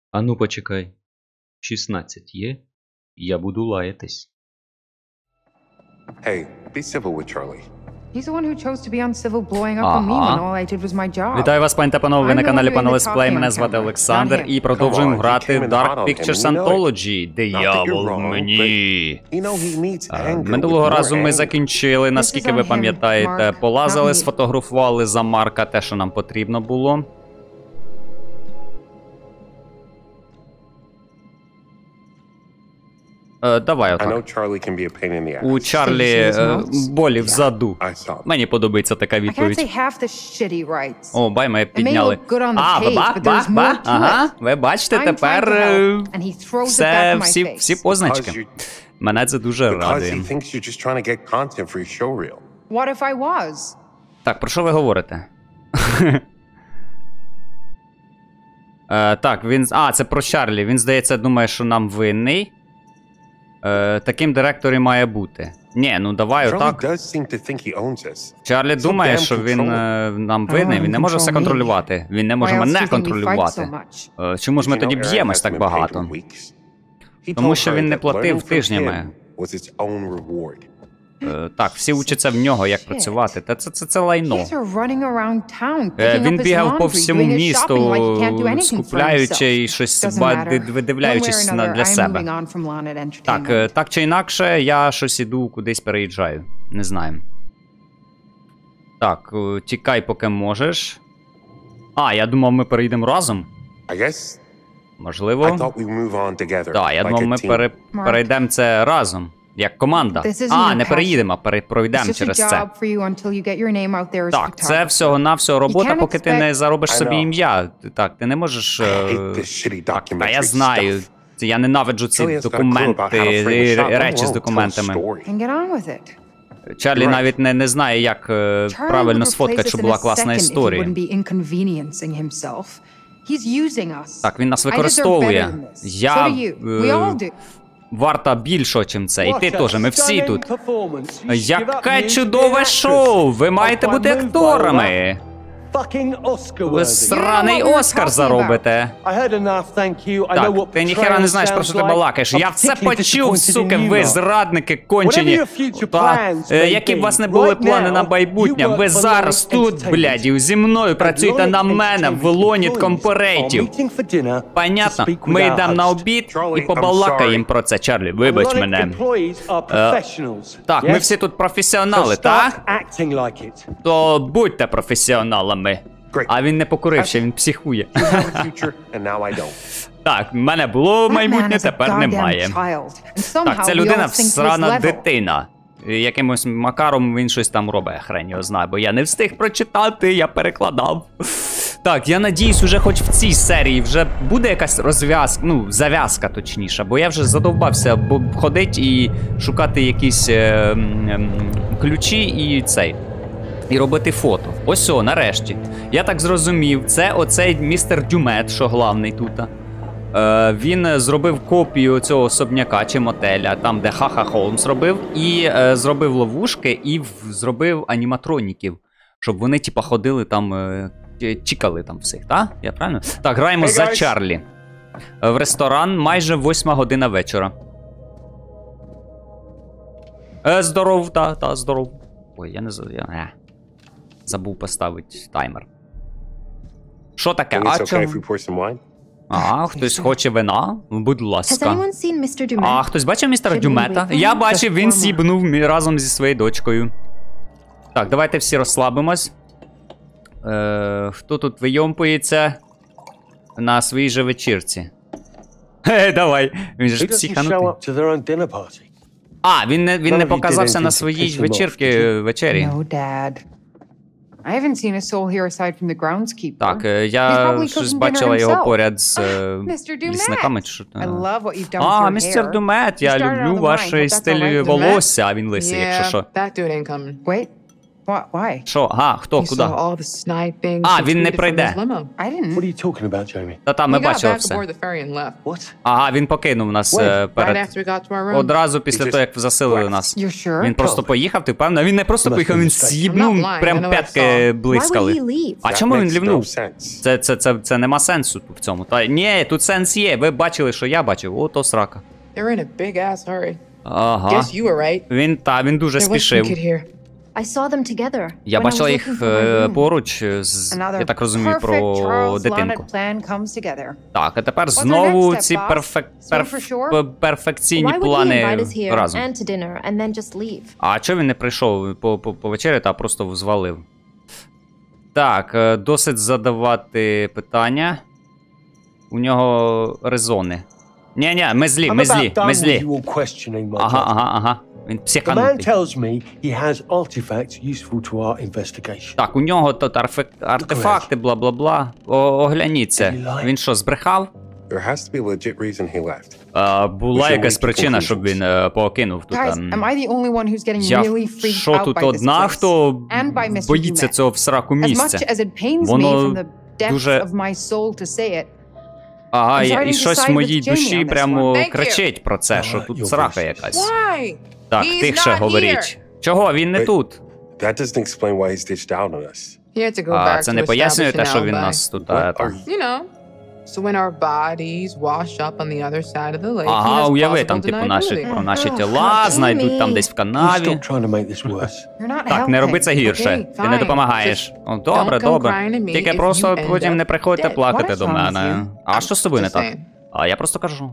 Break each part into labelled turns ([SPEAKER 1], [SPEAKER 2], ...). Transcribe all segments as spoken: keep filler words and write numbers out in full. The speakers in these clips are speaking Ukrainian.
[SPEAKER 1] А ну почекай. шістнадцять є? Я буду лаятись.
[SPEAKER 2] Hey, be civil with Charlie.
[SPEAKER 3] He's the one who chose to be uncivil, blowing up on me when all I did was my job.
[SPEAKER 4] Вітаю вас, пані та панове, ви на каналі Пане Летсплей, мене звати Олександр, і продовжуємо грати в Dark Pictures Anthology. Диявол в мені. Минулого разу ми закінчили, наскільки ви пам'ятаєте, полазили, сфотографували за Марка те, що нам потрібно було. Е, давай отак. У Чарлі е, болі взаду. Мені подобається така відповідь. О, бай, ми підняли. А, ви ба, ба, ба, ага. Ви бачите, тепер е, все, всі, всі позначки. Мене це дуже радує. Так, про що ви говорите? е, так, він... А, це про Чарлі. Він, здається, думає, що нам винний. Е, таким директор і має бути. Ні, ну давай отак. Чарлі думає, що він е, нам винний, він не може все контролювати. Він не може мене контролювати. Е, чому ж ми тоді б'ємось так багато? Тому що він не платив тижнями. Е, так, всі учаться в нього, як працювати. Та це, це, це лайно. Е, він бігав по всьому місту, скупляючи і щось видивляючись для себе. Так, е, так чи інакше, я щось іду, кудись переїжджаю. Не знаю. Так, е, тікай, поки можеш. А, я думав, ми переїдемо разом. Можливо. Так, я думав, ми пере... перейдемо це разом. Як команда. А, не переїдемо, а пере... пройдемо через це. Так, це всього-навсього робота, поки ти не заробиш собі ім'я. Так, ти не можеш... Так, та я знаю. Я ненавиджу ці документи, речі з документами. Чарлі навіть не, не знає, як правильно сфоткати, щоб була класна історія. Так, він нас використовує. Я... Е... Варта більшого, чим це. І ти теж, ми всі тут. Яке чудове шоу! Ви маєте бути акторами! Ви сраний Оскар заробите. Так, ти ніхера не знаєш, про що ти балакаєш. Я все почув, суки, ви зрадники кончені. Та, е, які б у вас не були плани на майбутнє, ви зараз тут, блядь, зі мною працюєте на мене в лоні корпоратів. Понятно? Ми йдемо на обід і побалакаємо про це, Чарлі. Вибач мене. Е, так, ми всі тут професіонали, так? То будьте професіоналами. А він не покурив ще, він психує. Так, в мене було майбутнє, тепер немає. Так, ця людина всрана дитина. Якимось макаром він щось там робить, хрень його знає, бо я не встиг прочитати, я перекладав. Так, я надіюсь, уже хоч в цій серії вже буде якась розв'язка, ну, зав'язка точніше, бо я вже задовбався ходити і шукати якісь е, е, ключі і цей. І робити фото. Ось о, нарешті. Я так зрозумів, це оцей містер Дюмет, що главний тут. Е, він зробив копію цього особняка чи мотеля, там де Ха-Ха Холмс робив, і е, зробив ловушки, і в, зробив аніматроніків, щоб вони типа ходили там, е, чікали там всіх, так? Я правильно? Так, граємо hey, за Чарлі. В ресторан майже восьма година вечора. Е, здоров, та, та, здоров. Ой, я не знаю, я... Е. Забув поставити таймер. Що таке? А чому? А, хтось хоче вина? Будь ласка. А, хтось бачив містера Дюмета? Я бачив, він сібнув разом зі своєю дочкою. Так, давайте всі розслабимось. Е, хто тут вийомпується на своїй же вечірці? Хе, давай. Він же ж психанутий. А, він не, він не показався на своїй вечірці вечері. Так, я щось бачила його поряд з лісниками. А, містер Дюмет, я люблю ваш стиль волосся, а він лисий, якщо що.
[SPEAKER 3] Why? Why?
[SPEAKER 4] Що? Ага, хто,
[SPEAKER 2] You
[SPEAKER 4] куди?
[SPEAKER 2] saw all the snide things
[SPEAKER 4] А,
[SPEAKER 2] he
[SPEAKER 4] він не
[SPEAKER 2] tweeted from
[SPEAKER 4] прийде.
[SPEAKER 2] his limo.
[SPEAKER 3] I didn't.
[SPEAKER 5] What are you talking about, Jamie?
[SPEAKER 4] Та-та,
[SPEAKER 2] He
[SPEAKER 4] ми
[SPEAKER 2] got
[SPEAKER 4] бачили
[SPEAKER 2] back
[SPEAKER 4] все.
[SPEAKER 2] aboard the ferry and left.
[SPEAKER 5] What?
[SPEAKER 4] Ага, він покинув нас
[SPEAKER 5] Wait,
[SPEAKER 4] е,
[SPEAKER 2] Right
[SPEAKER 4] перед...
[SPEAKER 2] after we got to our room.
[SPEAKER 4] Одразу після
[SPEAKER 5] He
[SPEAKER 4] того,
[SPEAKER 5] just
[SPEAKER 4] як заселили
[SPEAKER 5] left.
[SPEAKER 4] нас.
[SPEAKER 3] You're sure?
[SPEAKER 4] Він просто
[SPEAKER 5] Probably.
[SPEAKER 4] поїхав, ти впевнений? Він не просто
[SPEAKER 5] Must be
[SPEAKER 4] поїхав, він
[SPEAKER 5] mistake.
[SPEAKER 4] з'їбнув,
[SPEAKER 2] I'm not lying,
[SPEAKER 4] прям
[SPEAKER 2] I know what I
[SPEAKER 4] п'ятки
[SPEAKER 2] saw.
[SPEAKER 4] блискали.
[SPEAKER 6] Why would he leave?
[SPEAKER 4] А
[SPEAKER 7] That
[SPEAKER 4] чому він
[SPEAKER 7] makes no
[SPEAKER 4] лівнув?
[SPEAKER 7] sense.
[SPEAKER 4] Це, це, це, це нема сенсу в цьому. Та, ні, тут сенс є. Ви бачили, що я бачив. Ото срака.
[SPEAKER 2] They were in a big ass hurry.
[SPEAKER 4] Ага.
[SPEAKER 2] Guess you were right.
[SPEAKER 4] Він, та, він дуже
[SPEAKER 2] There was some
[SPEAKER 4] спішив.
[SPEAKER 2] kid here.
[SPEAKER 6] I saw them together.
[SPEAKER 4] Я
[SPEAKER 6] when I
[SPEAKER 4] бачила
[SPEAKER 6] was
[SPEAKER 4] їх
[SPEAKER 6] looking for my
[SPEAKER 4] е,
[SPEAKER 6] room.
[SPEAKER 4] поруч, з,
[SPEAKER 3] Another
[SPEAKER 4] я так розумію,
[SPEAKER 3] perfect
[SPEAKER 4] про
[SPEAKER 3] Charles
[SPEAKER 4] дитинку.
[SPEAKER 3] Lonnet plan comes together.
[SPEAKER 4] Так, а тепер
[SPEAKER 3] our
[SPEAKER 4] знову
[SPEAKER 3] next step,
[SPEAKER 4] ці
[SPEAKER 3] boss?
[SPEAKER 4] перфек,
[SPEAKER 3] Swim
[SPEAKER 4] перф,
[SPEAKER 3] for shore?
[SPEAKER 4] пе- перфекційні
[SPEAKER 6] Why would he
[SPEAKER 4] плани
[SPEAKER 6] invite us here
[SPEAKER 4] разом.
[SPEAKER 6] and to dinner and then just leave?
[SPEAKER 4] А чого він не прийшов по, по, по вечері, а просто звалив? Так, е, досить задавати питання. У нього резони. Ні-ні, ми злі,
[SPEAKER 5] I'm
[SPEAKER 4] ми
[SPEAKER 5] about
[SPEAKER 4] злі,
[SPEAKER 5] done
[SPEAKER 4] ми
[SPEAKER 5] with
[SPEAKER 4] злі.
[SPEAKER 5] you all questioning my
[SPEAKER 4] Ага,
[SPEAKER 5] judgment.
[SPEAKER 4] ага, ага. Він
[SPEAKER 5] The man
[SPEAKER 4] психанутий.
[SPEAKER 5] tells me he has artifacts useful to our investigation.
[SPEAKER 4] Так, у нього тут арфе- артефакти, бла-бла-бла. О- Огляніться. Він що, збрехав?
[SPEAKER 7] There has to be a legit reason he left.
[SPEAKER 4] А, була
[SPEAKER 7] Should
[SPEAKER 4] якась
[SPEAKER 7] we
[SPEAKER 4] причина,
[SPEAKER 7] conclusions?
[SPEAKER 4] щоб він е, покинув тут.
[SPEAKER 3] Guys,
[SPEAKER 4] ем,
[SPEAKER 3] am I the only one who's getting
[SPEAKER 4] Я
[SPEAKER 3] really freaked
[SPEAKER 4] що
[SPEAKER 3] out
[SPEAKER 4] тут
[SPEAKER 3] by this
[SPEAKER 4] одна,
[SPEAKER 3] place?
[SPEAKER 4] хто
[SPEAKER 3] And by містер
[SPEAKER 4] боїться
[SPEAKER 3] Dumet.
[SPEAKER 4] цього всраку
[SPEAKER 3] As
[SPEAKER 4] місця?
[SPEAKER 3] much as it pains me
[SPEAKER 4] Воно
[SPEAKER 3] from the depths
[SPEAKER 4] дуже-
[SPEAKER 3] of my soul to say it,
[SPEAKER 4] Ага,
[SPEAKER 3] I'm
[SPEAKER 4] я-
[SPEAKER 3] starting
[SPEAKER 4] і
[SPEAKER 3] to
[SPEAKER 4] щось
[SPEAKER 3] side
[SPEAKER 4] в моїй
[SPEAKER 3] with Jamie
[SPEAKER 4] душі
[SPEAKER 3] on this
[SPEAKER 4] прямо
[SPEAKER 2] one. Thank you.
[SPEAKER 4] кричить про це, що
[SPEAKER 5] Alright,
[SPEAKER 4] тут
[SPEAKER 5] you're
[SPEAKER 4] срака
[SPEAKER 5] racist.
[SPEAKER 4] якась.
[SPEAKER 2] Why?
[SPEAKER 4] Так,
[SPEAKER 2] He's
[SPEAKER 4] тихше
[SPEAKER 2] not
[SPEAKER 4] говоріть.
[SPEAKER 2] here.
[SPEAKER 4] Чого? Він не
[SPEAKER 7] Wait.
[SPEAKER 4] тут.
[SPEAKER 7] That doesn't explain why he's ditched out on us.
[SPEAKER 2] He had to go
[SPEAKER 4] А
[SPEAKER 2] back
[SPEAKER 4] це
[SPEAKER 2] to
[SPEAKER 4] не пояснює
[SPEAKER 2] establish
[SPEAKER 4] те,
[SPEAKER 2] an
[SPEAKER 4] що він
[SPEAKER 2] alibi.
[SPEAKER 4] нас тут...
[SPEAKER 7] What
[SPEAKER 4] е, там-
[SPEAKER 7] are you-
[SPEAKER 2] You know, so when our bodies wash up on the other side of the lake, he
[SPEAKER 4] Ага,
[SPEAKER 2] has
[SPEAKER 4] уяви,
[SPEAKER 2] plausible
[SPEAKER 4] там, типу, наші,
[SPEAKER 2] deniability.
[SPEAKER 4] про наші
[SPEAKER 3] Ugh,
[SPEAKER 4] тіла
[SPEAKER 6] Jamie.
[SPEAKER 4] знайдуть там десь в
[SPEAKER 5] You
[SPEAKER 4] канаві.
[SPEAKER 5] stop trying to make this worse.
[SPEAKER 3] you're not
[SPEAKER 4] Так, не роби
[SPEAKER 3] helping.
[SPEAKER 4] це гірше.
[SPEAKER 2] Okay,
[SPEAKER 4] Ти не
[SPEAKER 2] fine.
[SPEAKER 4] допомагаєш. О, добре,
[SPEAKER 2] don't come
[SPEAKER 4] добре.
[SPEAKER 2] crying to me
[SPEAKER 4] Тільки
[SPEAKER 2] if
[SPEAKER 4] просто
[SPEAKER 2] you end
[SPEAKER 4] потім
[SPEAKER 2] up
[SPEAKER 4] не приходьте
[SPEAKER 2] dead.
[SPEAKER 4] плакати
[SPEAKER 3] What is
[SPEAKER 4] до
[SPEAKER 3] wrong with
[SPEAKER 4] мене.
[SPEAKER 3] you?
[SPEAKER 4] А що з тобою не
[SPEAKER 2] Just
[SPEAKER 4] так?
[SPEAKER 2] saying.
[SPEAKER 4] А я просто кажу.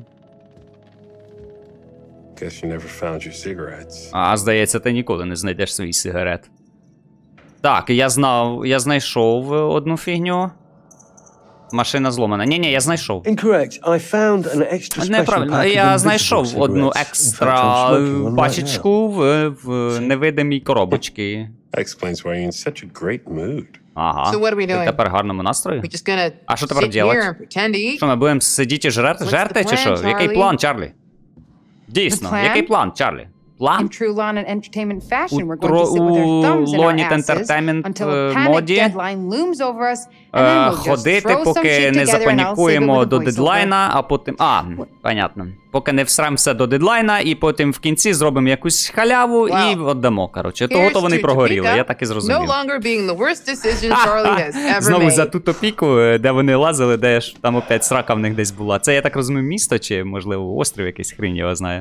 [SPEAKER 7] Guess you never found your cigarettes.
[SPEAKER 4] А, здається, ти ніколи не знайдеш свій сигарет. Так, я знав, я знайшов одну фігню. Машина зломана. Ні-ні, я знайшов.
[SPEAKER 5] Incorrect. I found an extra special
[SPEAKER 4] Неправильно,
[SPEAKER 5] pack of
[SPEAKER 4] я
[SPEAKER 5] invisible
[SPEAKER 4] знайшов одну
[SPEAKER 5] cigarettes. In fact, I'm
[SPEAKER 4] екстра
[SPEAKER 5] smoking one right
[SPEAKER 4] пачечку в, в невидимій коробочці.
[SPEAKER 7] That explains why you're in such a great mood.
[SPEAKER 4] Ага.
[SPEAKER 2] So what are we
[SPEAKER 4] Ти
[SPEAKER 2] doing?
[SPEAKER 4] тепер в гарному настрої?
[SPEAKER 2] We're just gonna
[SPEAKER 4] А що тепер
[SPEAKER 2] sit
[SPEAKER 4] делать?
[SPEAKER 2] here and pretend to eat?
[SPEAKER 4] Що, ми будемо сидіти і жерти,
[SPEAKER 2] What's
[SPEAKER 4] жерти
[SPEAKER 2] the
[SPEAKER 4] чи що?
[SPEAKER 2] plan,
[SPEAKER 4] Який
[SPEAKER 2] Charlie?
[SPEAKER 4] план, Чарлі? Дійсно,
[SPEAKER 3] The plan?
[SPEAKER 4] який план, Чарлі?
[SPEAKER 3] In
[SPEAKER 4] План?
[SPEAKER 3] true Lonnet entertainment fashion,
[SPEAKER 4] У
[SPEAKER 3] we're going to sit with our
[SPEAKER 4] тро-
[SPEAKER 3] thumbs in our
[SPEAKER 4] Lonnet
[SPEAKER 3] asses
[SPEAKER 4] Entertainment,
[SPEAKER 3] until
[SPEAKER 4] е,
[SPEAKER 3] a panic
[SPEAKER 4] моді,
[SPEAKER 3] deadline looms over us, and
[SPEAKER 4] Е,
[SPEAKER 3] then we'll just
[SPEAKER 4] ходити,
[SPEAKER 3] throw some
[SPEAKER 4] поки
[SPEAKER 3] shit
[SPEAKER 4] не
[SPEAKER 3] together and I'll say it
[SPEAKER 4] запанікуємо
[SPEAKER 3] with a
[SPEAKER 4] до
[SPEAKER 3] voiceover.
[SPEAKER 4] дедлайна, а потім. А, понятно. Поки не всремся до дедлайна, і потім в кінці зробимо якусь халяву і
[SPEAKER 2] Wow.
[SPEAKER 4] віддамо. Коротше,
[SPEAKER 2] Here's
[SPEAKER 4] того то вони
[SPEAKER 2] to
[SPEAKER 4] прогоріли,
[SPEAKER 2] Topeka,
[SPEAKER 4] я так і
[SPEAKER 2] no
[SPEAKER 4] зрозумів.
[SPEAKER 2] longer being the worst decision Charlie has ever
[SPEAKER 4] Знову за
[SPEAKER 2] made.
[SPEAKER 4] ту топіку, е, де вони лазили, де ж там опять срака в них десь була. Це, я так розумію, місто чи, можливо, острів якийсь, хрінь його знає.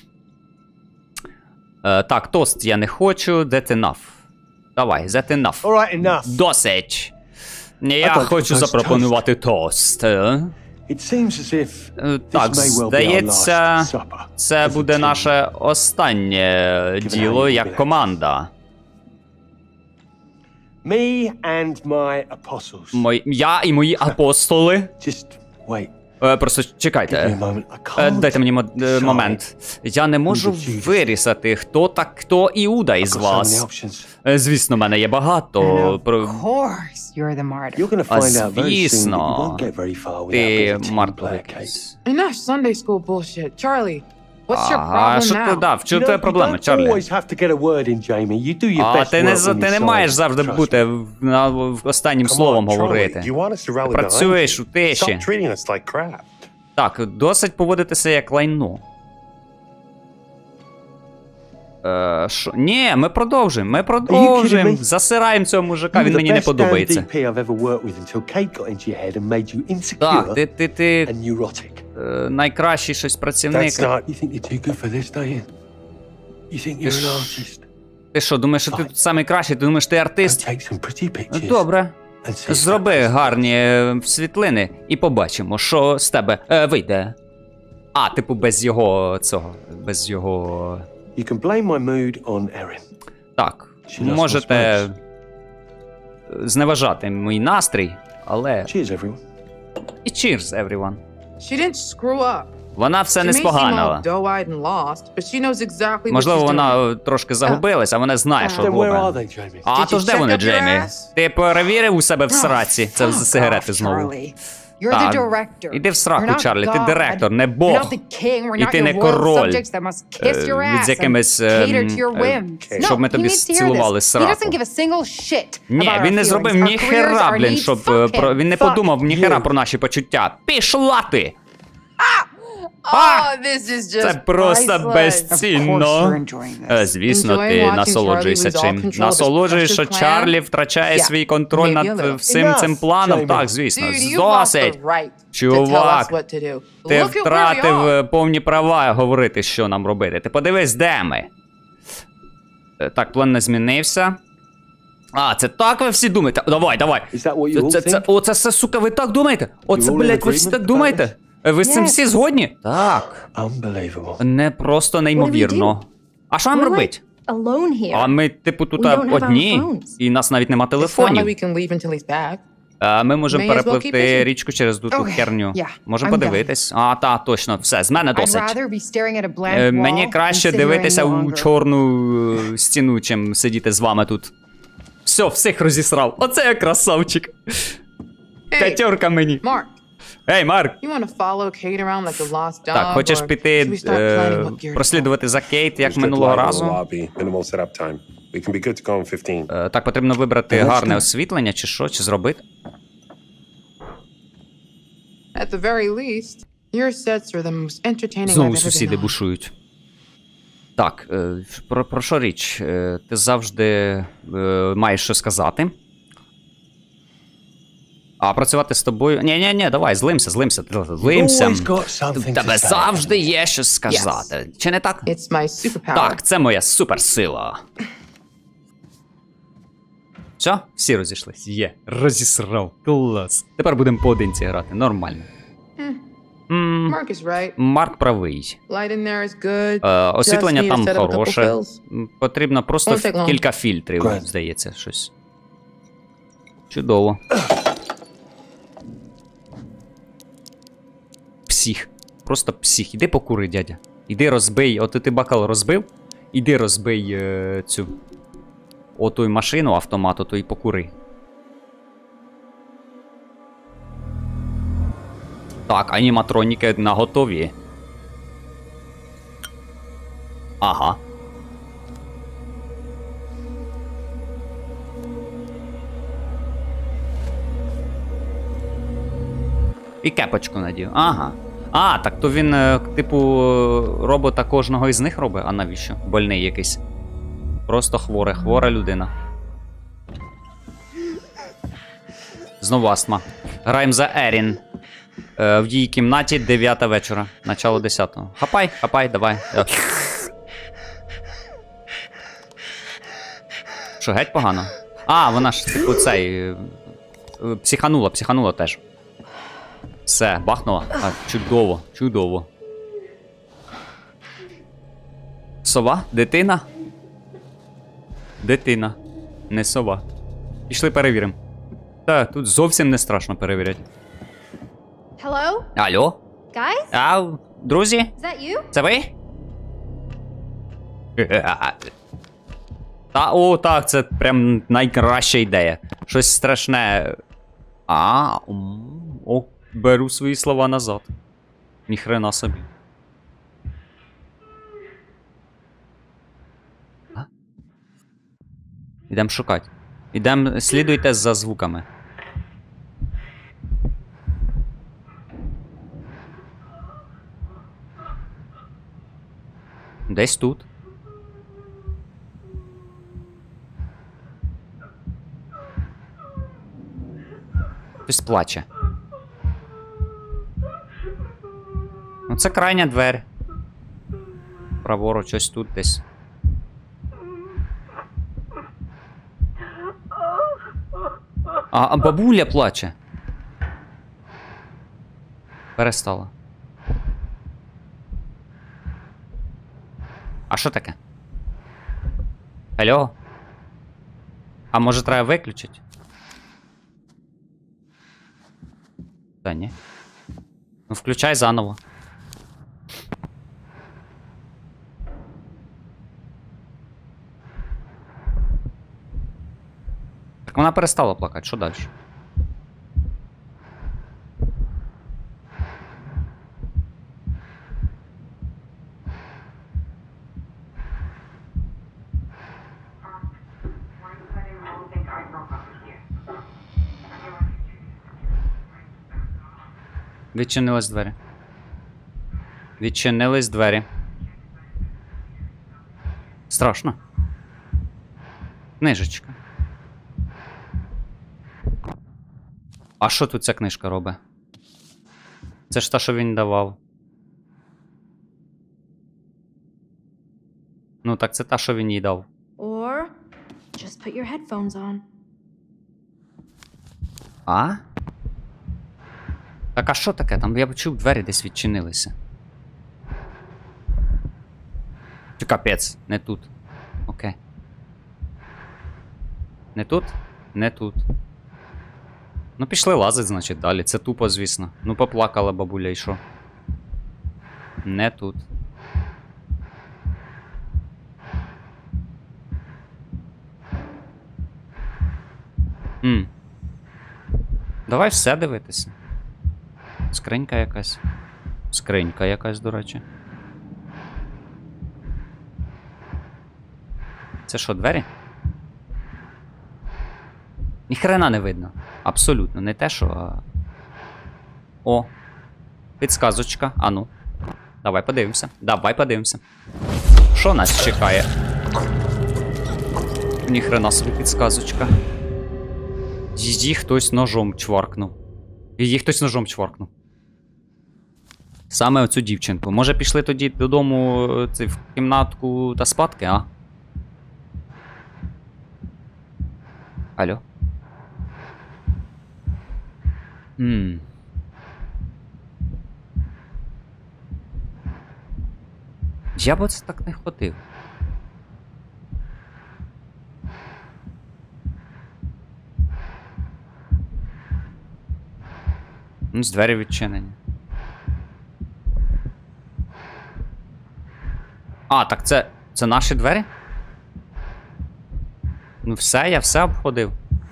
[SPEAKER 4] Е, так, тост я не хочу, that enough. Давай, that enough.
[SPEAKER 5] All right, enough.
[SPEAKER 4] Досить. Я
[SPEAKER 5] I thought
[SPEAKER 4] хочу
[SPEAKER 5] it was
[SPEAKER 4] запропонувати тост. е.
[SPEAKER 5] It seems as if
[SPEAKER 4] Е,
[SPEAKER 5] this
[SPEAKER 4] Так,
[SPEAKER 5] may well be our
[SPEAKER 4] здається,
[SPEAKER 5] last supper.
[SPEAKER 4] це
[SPEAKER 5] as a
[SPEAKER 4] буде
[SPEAKER 5] team.
[SPEAKER 4] наше останнє діло як команда.
[SPEAKER 5] Me and my apostles.
[SPEAKER 4] Мой, я і мої апостоли.
[SPEAKER 5] Just wait.
[SPEAKER 4] Е, просто
[SPEAKER 5] Give me a
[SPEAKER 4] чекайте.
[SPEAKER 5] moment. I
[SPEAKER 4] Е,
[SPEAKER 5] can't.
[SPEAKER 4] Дайте мені мо- е,
[SPEAKER 5] decide.
[SPEAKER 4] момент. Я не можу
[SPEAKER 5] Who the Judas?
[SPEAKER 4] вирісати, хто так, хто Іуда із
[SPEAKER 5] I've got so many
[SPEAKER 4] вас.
[SPEAKER 5] options.
[SPEAKER 4] Е, Звісно, в мене є багато.
[SPEAKER 3] And
[SPEAKER 4] Про...
[SPEAKER 3] of course, you're the martyr.
[SPEAKER 5] You're going to
[SPEAKER 4] А
[SPEAKER 5] find out very soon that you
[SPEAKER 4] звісно,
[SPEAKER 5] won't get very far without
[SPEAKER 4] ти
[SPEAKER 5] being a team
[SPEAKER 4] Марко.
[SPEAKER 5] player, Kate.
[SPEAKER 2] Enough Sunday school bullshit. Charlie, what's your
[SPEAKER 4] Ага,
[SPEAKER 2] problem
[SPEAKER 4] що ти
[SPEAKER 2] now?
[SPEAKER 4] дав? В чому
[SPEAKER 5] You
[SPEAKER 4] твоя
[SPEAKER 5] don't-
[SPEAKER 4] проблема,
[SPEAKER 5] you don't
[SPEAKER 4] Чарлі?
[SPEAKER 5] always have to get a word in, Jamie. You do your
[SPEAKER 4] А
[SPEAKER 5] best
[SPEAKER 4] ти не,
[SPEAKER 5] work
[SPEAKER 4] за-
[SPEAKER 5] when
[SPEAKER 4] ти
[SPEAKER 5] you
[SPEAKER 4] не
[SPEAKER 5] sign,
[SPEAKER 4] маєш завжди
[SPEAKER 5] trust
[SPEAKER 4] бути
[SPEAKER 5] me.
[SPEAKER 4] в, на, в останнім
[SPEAKER 7] Come
[SPEAKER 4] словом
[SPEAKER 7] on, Charlie,
[SPEAKER 4] говорити.
[SPEAKER 7] do you want us to rally behind
[SPEAKER 4] Працюєш
[SPEAKER 7] you?
[SPEAKER 4] у тиші.
[SPEAKER 7] Stop treating us like crap.
[SPEAKER 4] Так, досить поводитися як лайно. Е, шо? Ні, ми продовжуємо, ми продовжуємо.
[SPEAKER 5] me?
[SPEAKER 4] Засираємо цього мужика,
[SPEAKER 5] You
[SPEAKER 4] він
[SPEAKER 5] were
[SPEAKER 4] мені
[SPEAKER 5] the
[SPEAKER 4] не
[SPEAKER 5] best damn
[SPEAKER 4] подобається.
[SPEAKER 5] D P I've ever worked with until Kate got into your head and made you insecure
[SPEAKER 4] Так, ти, ти, ти
[SPEAKER 5] and neurotic.
[SPEAKER 4] е, найкращий щось працівник.
[SPEAKER 7] That's not.
[SPEAKER 5] You think you're too good for this, don't you? You think you're an artist?
[SPEAKER 4] Ти що, думаєш, що ти тут найкращий? Ти думаєш, ти
[SPEAKER 5] Go
[SPEAKER 4] артист?
[SPEAKER 5] take some pretty pictures.
[SPEAKER 4] Добре.
[SPEAKER 5] and see if
[SPEAKER 4] Зроби
[SPEAKER 5] that-
[SPEAKER 4] гарні е, світлини і побачимо, що з тебе е, вийде. А, типу, без його цього. Без його.
[SPEAKER 5] You can blame my mood on Erin.
[SPEAKER 4] Так,
[SPEAKER 5] She loves my
[SPEAKER 4] можете
[SPEAKER 5] space.
[SPEAKER 4] зневажати мій настрій, але.
[SPEAKER 5] Cheers, everyone.
[SPEAKER 4] І cheers, everyone.
[SPEAKER 2] She didn't screw up.
[SPEAKER 4] Вона все
[SPEAKER 2] She
[SPEAKER 4] не
[SPEAKER 2] may seem all
[SPEAKER 4] споганила.
[SPEAKER 2] doe-eyed and lost, but she knows exactly what
[SPEAKER 4] Можливо,
[SPEAKER 2] she's doing.
[SPEAKER 4] вона трошки загубилась, а вона знає, що
[SPEAKER 5] Then where are
[SPEAKER 4] робить.
[SPEAKER 5] they, Jamie?
[SPEAKER 4] А
[SPEAKER 2] Did
[SPEAKER 4] то
[SPEAKER 2] you
[SPEAKER 4] ж де
[SPEAKER 2] check
[SPEAKER 4] вони,
[SPEAKER 2] up your
[SPEAKER 4] Джеймі?
[SPEAKER 2] ass?
[SPEAKER 4] Ти перевірив у себе в
[SPEAKER 3] Oh,
[SPEAKER 4] сраці? Це
[SPEAKER 3] fuck
[SPEAKER 4] з сигарети
[SPEAKER 3] off,
[SPEAKER 4] знову.
[SPEAKER 3] Charlie. You're
[SPEAKER 4] Так.
[SPEAKER 3] the director.
[SPEAKER 4] Іди в
[SPEAKER 3] You're
[SPEAKER 4] сраку,
[SPEAKER 3] not
[SPEAKER 4] Чарлі, ти
[SPEAKER 3] God.
[SPEAKER 4] директор, не
[SPEAKER 3] You're
[SPEAKER 4] Бог.
[SPEAKER 3] not the king. We're
[SPEAKER 4] І
[SPEAKER 3] not
[SPEAKER 4] ти
[SPEAKER 3] your
[SPEAKER 4] не
[SPEAKER 3] royal
[SPEAKER 4] король,
[SPEAKER 3] subjects that must kiss
[SPEAKER 4] е,
[SPEAKER 3] your
[SPEAKER 4] від
[SPEAKER 3] ass
[SPEAKER 4] якимось,
[SPEAKER 3] and
[SPEAKER 4] ем,
[SPEAKER 3] cater to your
[SPEAKER 4] е,
[SPEAKER 3] whims.
[SPEAKER 4] щоб ми
[SPEAKER 3] No,
[SPEAKER 4] тобі
[SPEAKER 3] he needs to hear
[SPEAKER 4] цілували
[SPEAKER 3] this. He
[SPEAKER 4] сраку.
[SPEAKER 3] doesn't give a single shit
[SPEAKER 4] Ні,
[SPEAKER 3] about
[SPEAKER 4] він
[SPEAKER 3] our
[SPEAKER 4] не зробив
[SPEAKER 3] feelings, our
[SPEAKER 4] ніхера,
[SPEAKER 3] careers, our
[SPEAKER 4] блін,
[SPEAKER 3] needs.
[SPEAKER 4] щоб
[SPEAKER 3] Fuck
[SPEAKER 4] е, про
[SPEAKER 3] him.
[SPEAKER 4] він не
[SPEAKER 3] Fuck
[SPEAKER 4] подумав ніхера
[SPEAKER 3] you.
[SPEAKER 4] про наші почуття. Пішла ти!
[SPEAKER 2] Oh, this is
[SPEAKER 4] Це
[SPEAKER 2] just
[SPEAKER 4] просто
[SPEAKER 2] priceless.
[SPEAKER 3] Of course
[SPEAKER 4] безцінно.
[SPEAKER 3] you're enjoying
[SPEAKER 4] Е,
[SPEAKER 3] this.
[SPEAKER 4] Звісно,
[SPEAKER 2] Enjoying
[SPEAKER 4] ти
[SPEAKER 2] watching
[SPEAKER 4] насолоджуєшся
[SPEAKER 2] Charlie lose all
[SPEAKER 4] чим.
[SPEAKER 2] control of his
[SPEAKER 4] Насолоджуєш, що
[SPEAKER 2] precious plan?
[SPEAKER 4] Чарлі втрачає
[SPEAKER 2] Yeah,
[SPEAKER 4] свій контроль
[SPEAKER 2] maybe a
[SPEAKER 4] над
[SPEAKER 2] little.
[SPEAKER 4] всім цим планом.
[SPEAKER 5] Jamie.
[SPEAKER 4] Так, звісно.
[SPEAKER 2] Dude, you've lost
[SPEAKER 4] Досить.
[SPEAKER 2] the right to tell
[SPEAKER 4] Чувак,
[SPEAKER 2] us what to do.
[SPEAKER 4] ти
[SPEAKER 2] Look at where we
[SPEAKER 4] втратив
[SPEAKER 2] are.
[SPEAKER 4] е, повні права говорити, що нам робити. Ти подивись, де ми. Е, Так, план не змінився. А, це так ви всі думаєте? Давай, давай.
[SPEAKER 5] Is that what you all
[SPEAKER 4] Це, це,
[SPEAKER 5] think?
[SPEAKER 4] оце все, сука, ви так думаєте? Оце,
[SPEAKER 5] all in
[SPEAKER 4] блядь, ви всі
[SPEAKER 5] agreement
[SPEAKER 4] так
[SPEAKER 5] about
[SPEAKER 4] думаєте? Е, Ви з цим
[SPEAKER 3] Yes.
[SPEAKER 4] всі згодні? Так.
[SPEAKER 5] Unbelievable.
[SPEAKER 4] Не просто неймовірно. А що нам
[SPEAKER 6] We're
[SPEAKER 4] робити?
[SPEAKER 6] Alone here.
[SPEAKER 4] А ми, типу, тут
[SPEAKER 6] We don't have
[SPEAKER 4] одні,
[SPEAKER 6] our phones.
[SPEAKER 4] і нас навіть нема
[SPEAKER 2] It's not like
[SPEAKER 4] телефонів.
[SPEAKER 2] we can leave until he's back.
[SPEAKER 4] А ми можемо
[SPEAKER 2] May as well keep
[SPEAKER 4] перепливти
[SPEAKER 2] busy.
[SPEAKER 4] річку через ту ту
[SPEAKER 3] Okay,
[SPEAKER 4] херню.
[SPEAKER 3] yeah,
[SPEAKER 4] Можемо
[SPEAKER 3] I'm
[SPEAKER 4] подивитись. А, та, точно, все, з мене
[SPEAKER 3] I'd
[SPEAKER 4] досить.
[SPEAKER 3] rather be staring at a blank
[SPEAKER 4] Е,
[SPEAKER 3] wall
[SPEAKER 4] Мені
[SPEAKER 3] than
[SPEAKER 4] краще
[SPEAKER 3] sitting here
[SPEAKER 4] дивитися
[SPEAKER 3] any
[SPEAKER 4] у
[SPEAKER 3] longer.
[SPEAKER 4] чорну е, стіну, чим сидіти з вами тут. Все, всіх розісрав. Оце я красавчик.
[SPEAKER 2] Hey,
[SPEAKER 4] П'ятерка мені.
[SPEAKER 2] Mark,
[SPEAKER 4] Ей, Марк!
[SPEAKER 2] you want to follow Kate around like a lost dog?
[SPEAKER 4] Так, хочеш
[SPEAKER 2] or
[SPEAKER 4] піти
[SPEAKER 2] should we start
[SPEAKER 4] е,
[SPEAKER 2] planning what gear to
[SPEAKER 4] прослідувати за Кейт, як
[SPEAKER 7] There's good
[SPEAKER 4] минулого
[SPEAKER 7] light in the
[SPEAKER 4] разу?
[SPEAKER 7] lobby. Minimal setup time. We can be good to go in fifteen.
[SPEAKER 4] Е, Так, потрібно вибрати
[SPEAKER 5] Ага,
[SPEAKER 4] гарне
[SPEAKER 5] що?
[SPEAKER 4] освітлення, чи що, чи зробити.
[SPEAKER 2] At the very least, your sets are the most entertaining I've
[SPEAKER 4] Знову
[SPEAKER 2] ever
[SPEAKER 4] сусіди
[SPEAKER 2] been on.
[SPEAKER 4] бушують. Так, е, про, про що річ? Е, Ти завжди е, маєш що сказати. А працювати з тобою. Ні, ні, ні, давай, злимся, злимся, злимся.
[SPEAKER 5] Always got something
[SPEAKER 4] У тебе
[SPEAKER 5] to say.
[SPEAKER 4] завжди є що сказати. Чи не так?
[SPEAKER 2] It's my superpower.
[SPEAKER 4] Так, це моя суперсила. Що? Всі розійшлись? Є. Розісрав. Клас. Тепер будемо поодинці грати. Нормально. М,
[SPEAKER 2] Mark is right.
[SPEAKER 4] Марк правий.
[SPEAKER 2] Light in there is good.
[SPEAKER 4] Е, освітлення
[SPEAKER 2] Just need to
[SPEAKER 4] там
[SPEAKER 2] set up a couple
[SPEAKER 4] хороше.
[SPEAKER 2] fills.
[SPEAKER 4] М, Потрібно просто
[SPEAKER 2] Won't take long.
[SPEAKER 4] кілька фільтрів,
[SPEAKER 5] Great.
[SPEAKER 4] здається, щось. Чудово. Псих. Просто псих. Іди покури, дядя. Іди розбий. От ти бакал розбив. Іди розбий е, цю. Оту машину, автомат, ото і покури. Так, аніматроніки наготові. Ага. І кепочку надів. Ага. А, так то він, е, типу, робота кожного із них робить? А навіщо? Больний якийсь. Просто хворе, хвора людина. Знову астма. Граємо за Ерін. Е, в її кімнаті дев'ята вечора. Начало десятого. Хапай, хапай, давай. Е. Що, геть погано? А, вона ж, типу, цей. е, е, Психанула, психанула теж. Все, бахнула. А, чудово, чудово. Сова? Дитина? Дитина. Не сова. Пішли перевіримо. Та, тут зовсім не страшно перевіряти.
[SPEAKER 6] Hello?
[SPEAKER 4] Алло?
[SPEAKER 6] Guys?
[SPEAKER 4] А, друзі?
[SPEAKER 6] Is that you?
[SPEAKER 4] Це ви? Та, о, так, це прям найкраща ідея. Щось страшне. А, м, о, беру свої слова назад. Ніхрена собі. А? Ідем шукати. Ідем, слідуйте за звуками. Десь тут. Хтось плаче. Ну це крайня двері. Праворуч, ось тут десь. А, а бабуля плаче. Перестала. А що таке? Алло? А може треба виключити? Та ні. Ну включай заново. Так вона перестала плакати, що далі? Відчинились двері. Відчинились двері. Страшно. Книжечка. А що тут ця книжка робить? Це ж та, що він давав. Ну, так це та, що він їй дав.
[SPEAKER 6] Or just put your headphones on.
[SPEAKER 4] А? Так, а що таке? Там я почув, двері десь відчинилися. Чи капець, не тут. Окей. Не тут? Не тут. Ну, пішли лазить, значить, далі. Це тупо, звісно. Ну, поплакала бабуля і що? Не тут. Хм. Давай все дивитися. Скринька якась. Скринька якась, до речі. Це що, двері? Ніхрена не видно. Абсолютно. Не те, що... А... О. Підсказочка. А ну. Давай подивимося. Давай подивимося. Що нас чекає? Ніхрена собі підсказочка. Її хтось ножом чваркнув. Її хтось ножом чваркнув. Саме оцю дівчинку. Може пішли тоді додому це, в кімнатку та спадки, а? Алло? Ммм. Я б оце так не ходив. Ну, з двері відчинені. А, так це... Це наші двері? Ну все, я все обходив.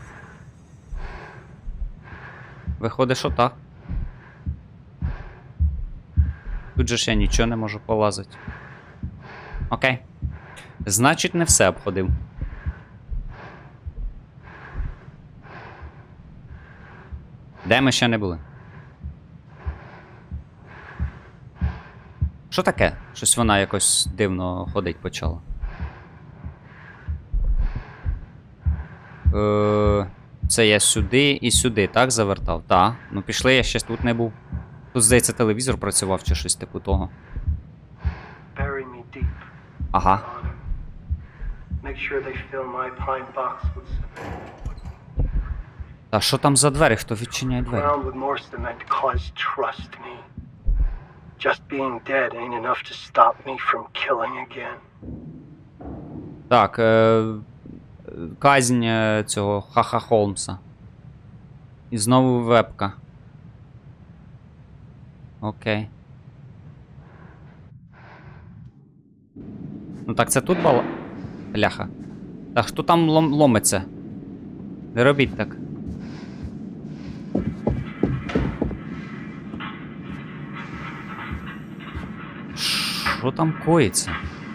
[SPEAKER 4] Виходить, що так. Тут же ж я нічого не можу полазити. Окей. Значить, не все обходив. Де ми ще не були? Що таке? Щось вона якось дивно ходить почала. Е, це я сюди і сюди, так, завертав? Так. Ну пішли, я ще тут не був. Тут, здається, телевізор працював чи щось типу того. Ага. Та що там за двері? Хто відчиняє двері? Так, е... казнь цього Хаха Холмса. І знову вебка. Окей. Ну так це тут бала? Бляха. Так хто там лом ломиться? Не робіть так. Що там коїться?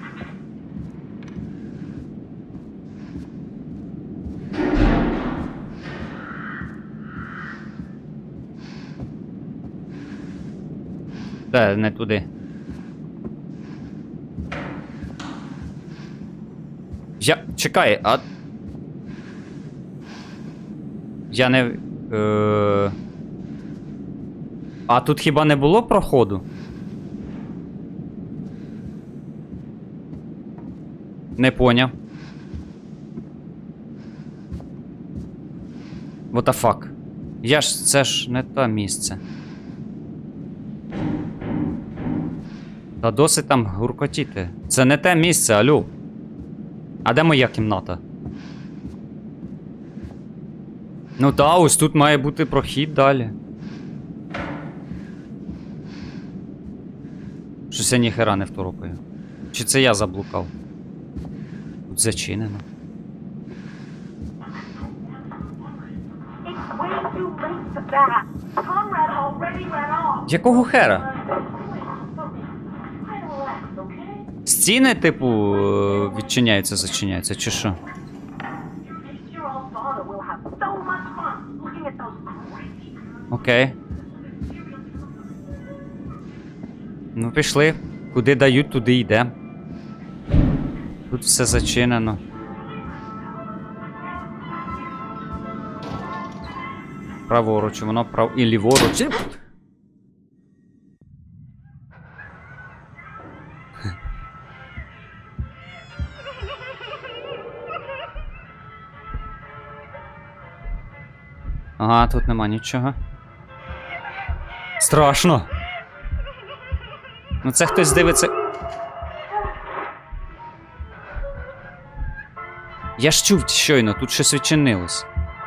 [SPEAKER 4] Та, не туди. Я... Чекай, а... Я не... Е... А тут хіба не було проходу? Не поняв. What the fuck? Я ж... Це ж не те місце. Та досить там гуркотіти. Це не те місце, алло. А де моя кімната? Ну та, ось тут має бути прохід далі. Щось я ніхера не второпаю. Чи це я заблукав? Тут зачинено. Якого хера? Стіни, типу, відчиняються, зачиняються, чи що? Окей. Ну, пішли. Куди дають, туди йдемо. Тут все зачинено. Праворуч, воно прав... І ліворуч. Ага, тут нема нічого. Страшно. Ну це хтось дивиться. Я ж чув щойно, тут щось відчинилось.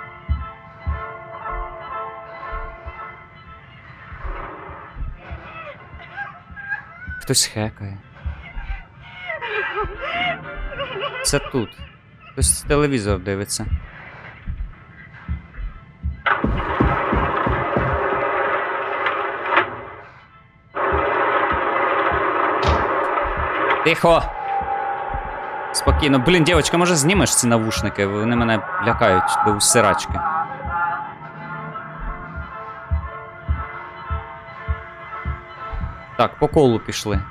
[SPEAKER 4] Хтось хекає. Це тут. Хтось телевізор дивиться. Тихо! Спокійно. Блін, дівчинка, може знімеш ці навушники? Вони мене лякають до усирачки. Так, по колу пішли.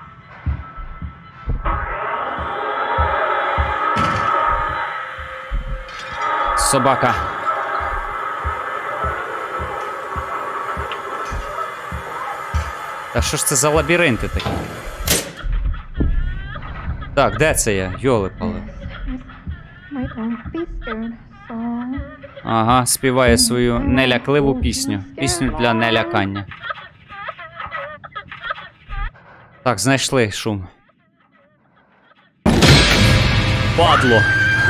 [SPEAKER 4] Собака. Та що ж це за лабіринти такі? Так, де це я? Йоли-пали. Ага, співає свою нелякливу пісню. Пісню для нелякання. Так, знайшли шум. Падло!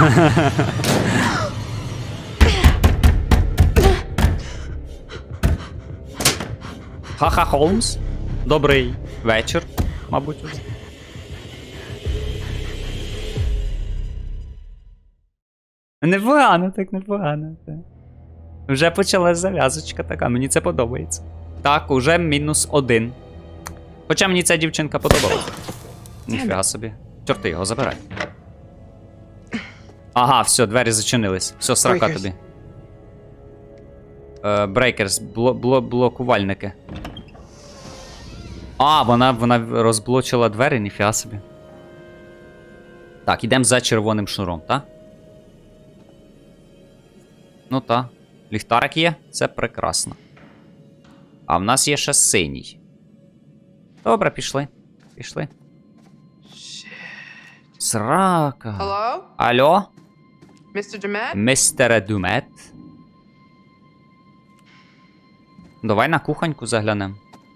[SPEAKER 4] Ха-ха, Холмс. Добрий вечір, мабуть, уже. Непогано, так непогано. Так. Вже почалась зав'язочка така, мені це подобається. Так, уже мінус один. Хоча мені ця дівчинка подобалася. Ніфіга собі. Чорти його, забирай. Ага, все, двері зачинились. Все, срака Breakers. Тобі. Брейкерс, бло, бло, блокувальники. А, вона, вона розблочила двері, ніфіга собі. Так, ідемо за червоним шнуром, так? Ну так. Ліхтарик є? Це прекрасно. А в нас є ще синій. Добре, пішли. Пішли. Срака.
[SPEAKER 2] Hello?
[SPEAKER 4] Алло?
[SPEAKER 2] містер Dumet?
[SPEAKER 4] Містере Думет. Давай на кухоньку заглянемо.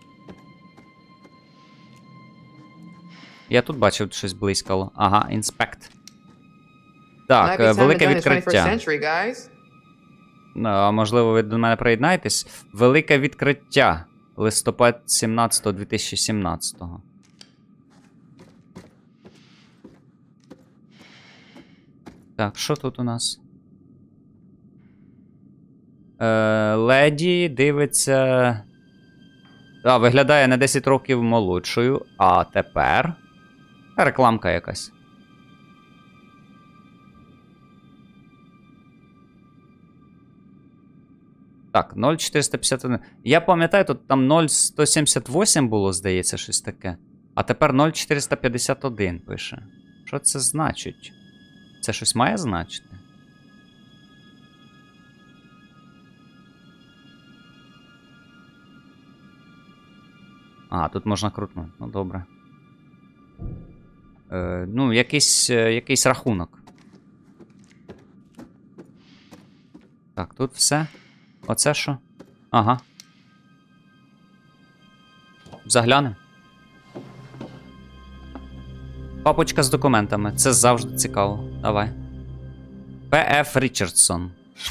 [SPEAKER 4] Я тут бачив щось блискало. Ага, інспект. Так, велике відкриття. А, можливо, ви до мене приєднаєтесь. Велике відкриття. Листопад сімнадцятого дві тисячі сімнадцятого. Так, що тут у нас? Е, леді дивиться... А, виглядає на десять років молодшою. А тепер... Рекламка якась. Так, нуль чотириста п'ятдесят один. Я пам'ятаю, тут там нуль сто сімдесят вісім було, здається, щось таке. А тепер нуль чотириста п'ятдесят один пише. Що це значить? Це щось має значити? А, тут можна крутнути. Ну, добре. Е, ну, якийсь, якийсь рахунок. Так, тут все. Оце що? Ага. Заглянемо. Папочка з документами. Це завжди цікаво. Давай. П Ф Річардсон.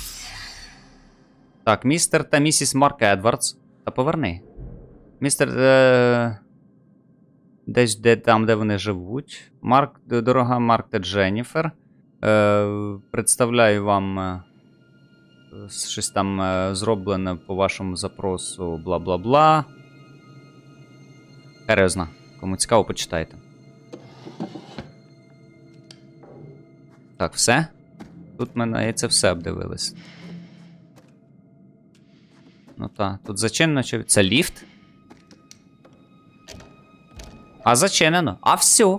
[SPEAKER 4] Так, містер та місіс Марк Едвардс. Та поверни. Містер... Е... Десь де, там, де вони живуть. Марк, дорога Марк та Дженніфер. Е... Представляю вам... Е... Щось там е... зроблене по вашому запросу. Бла-бла-бла. Серйозно. Кому цікаво, почитайте. Так, все? Тут ми на це все обдивились. Ну так, тут зачинено, чи... Це ліфт? А зачинено. А все.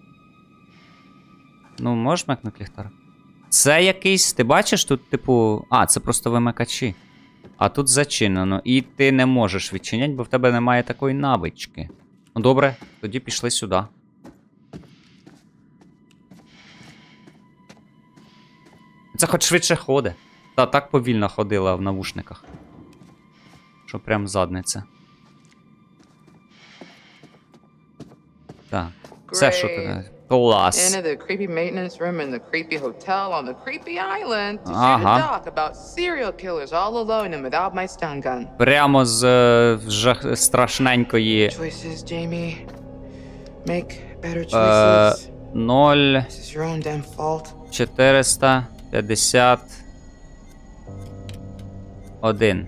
[SPEAKER 4] Ну, можеш вмикнути ліхтар? Це якийсь, ти бачиш, тут, типу... А, це просто вимикачі. А тут зачинено. І ти не можеш відчиняти, бо в тебе немає такої навички. Ну, добре, тоді пішли сюди. Це хоч швидше ходить. Та так повільно ходила в навушниках. Що прям задниця. Так. Це що ти? Клас.
[SPEAKER 2] Into the creepy maintenance room in the creepy hotel on the creepy island to shoot
[SPEAKER 4] Ага.
[SPEAKER 2] a doc about serial killers all alone and without my stun gun.
[SPEAKER 4] Прямо з е, жах... страшненької...
[SPEAKER 2] Choices, Jamie. Make better
[SPEAKER 4] Е,
[SPEAKER 2] choices.
[SPEAKER 4] ноль...
[SPEAKER 2] This is your own damn fault.
[SPEAKER 4] чотириста п'ятдесят один.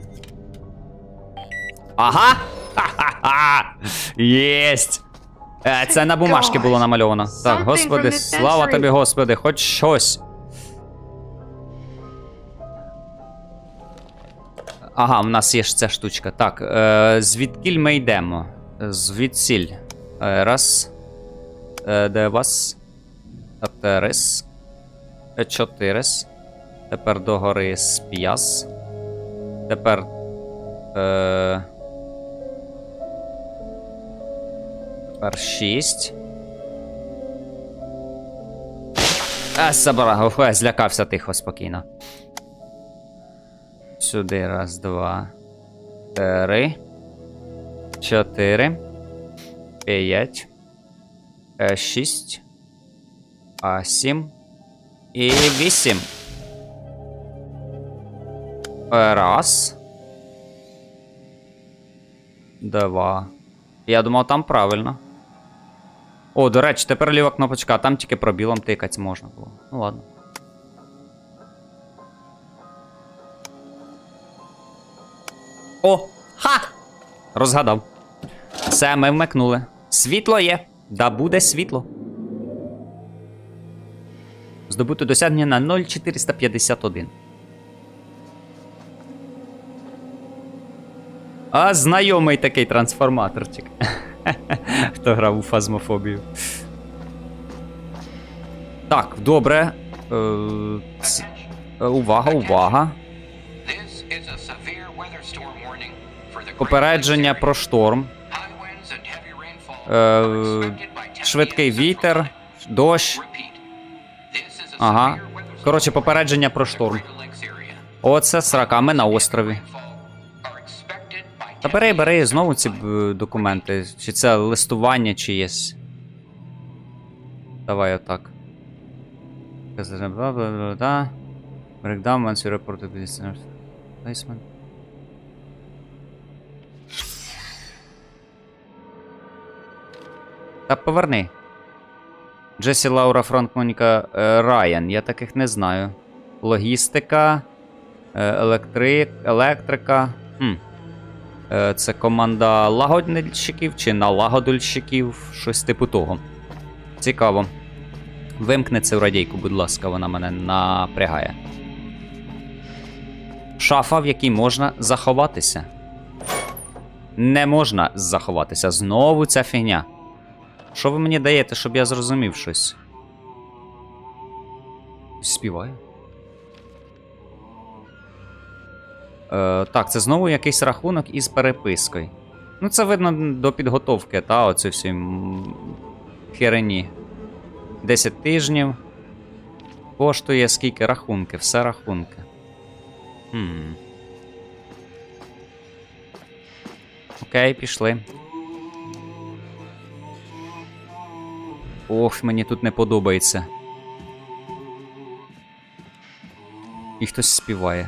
[SPEAKER 4] Ага! Ха-ха-ха! Єсть! Е, це на бумажці було намальовано. Так, господи, слава тобі, господи, хоч щось. Ага, в нас є ж ця штучка. Так, е, звідкіль ми йдемо? Звідсіль. Е, раз. Е, де вас? Трис. Чотирис. Тепер догори сп'яс. Тепер. Е... Тепер шість. А, собрав. Ох, злякався тихо, спокійно. Сюди раз, два. Три. Чотири. П'ять. Шість. А, сім. І вісім. Раз. Два. Я думав, там правильно. О, до речі, тепер ліва кнопочка, а там тільки пробілом тикати можна було. Ну ладно. О! Ха! Розгадав. Все, ми вмикнули. Світло є. Да буде світло. Здобути досягнення на нуль чотириста п'ятдесят один. А, знайомий такий трансформаторчик. Хто грав у фазмофобію. Так, добре. Е, ц... Увага, увага. Попередження про шторм. Е, швидкий вітер, дощ. Ага. Коротше, попередження про шторм. Оце срака, ми на острові. Та бери, бери знову ці документи. Чи це листування чиєсь. Давай отак. Breakdown once you report to business placement. Та поверни. Джесі, Лаура, Франк, Моніка, е, Райан. Я таких не знаю. Логістика. Е, електрик, електрика. Хм. Е, це команда лагодильщиків чи налагодильщиків. Щось типу того. Цікаво. Вимкни цю радійку, будь ласка, вона мене напрягає. Шафа, в якій можна заховатися. Не можна заховатися. Знову ця фігня. Що ви мені даєте, щоб я зрозумів щось? Співаю. Е, так, це знову якийсь рахунок із перепискою. Ну, це видно до підготовки, та, оці всі херені. десять тижнів. Коштує скільки рахунки, все рахунки. Хм. Окей, пішли. Ох, мені тут не подобається. І хтось співає.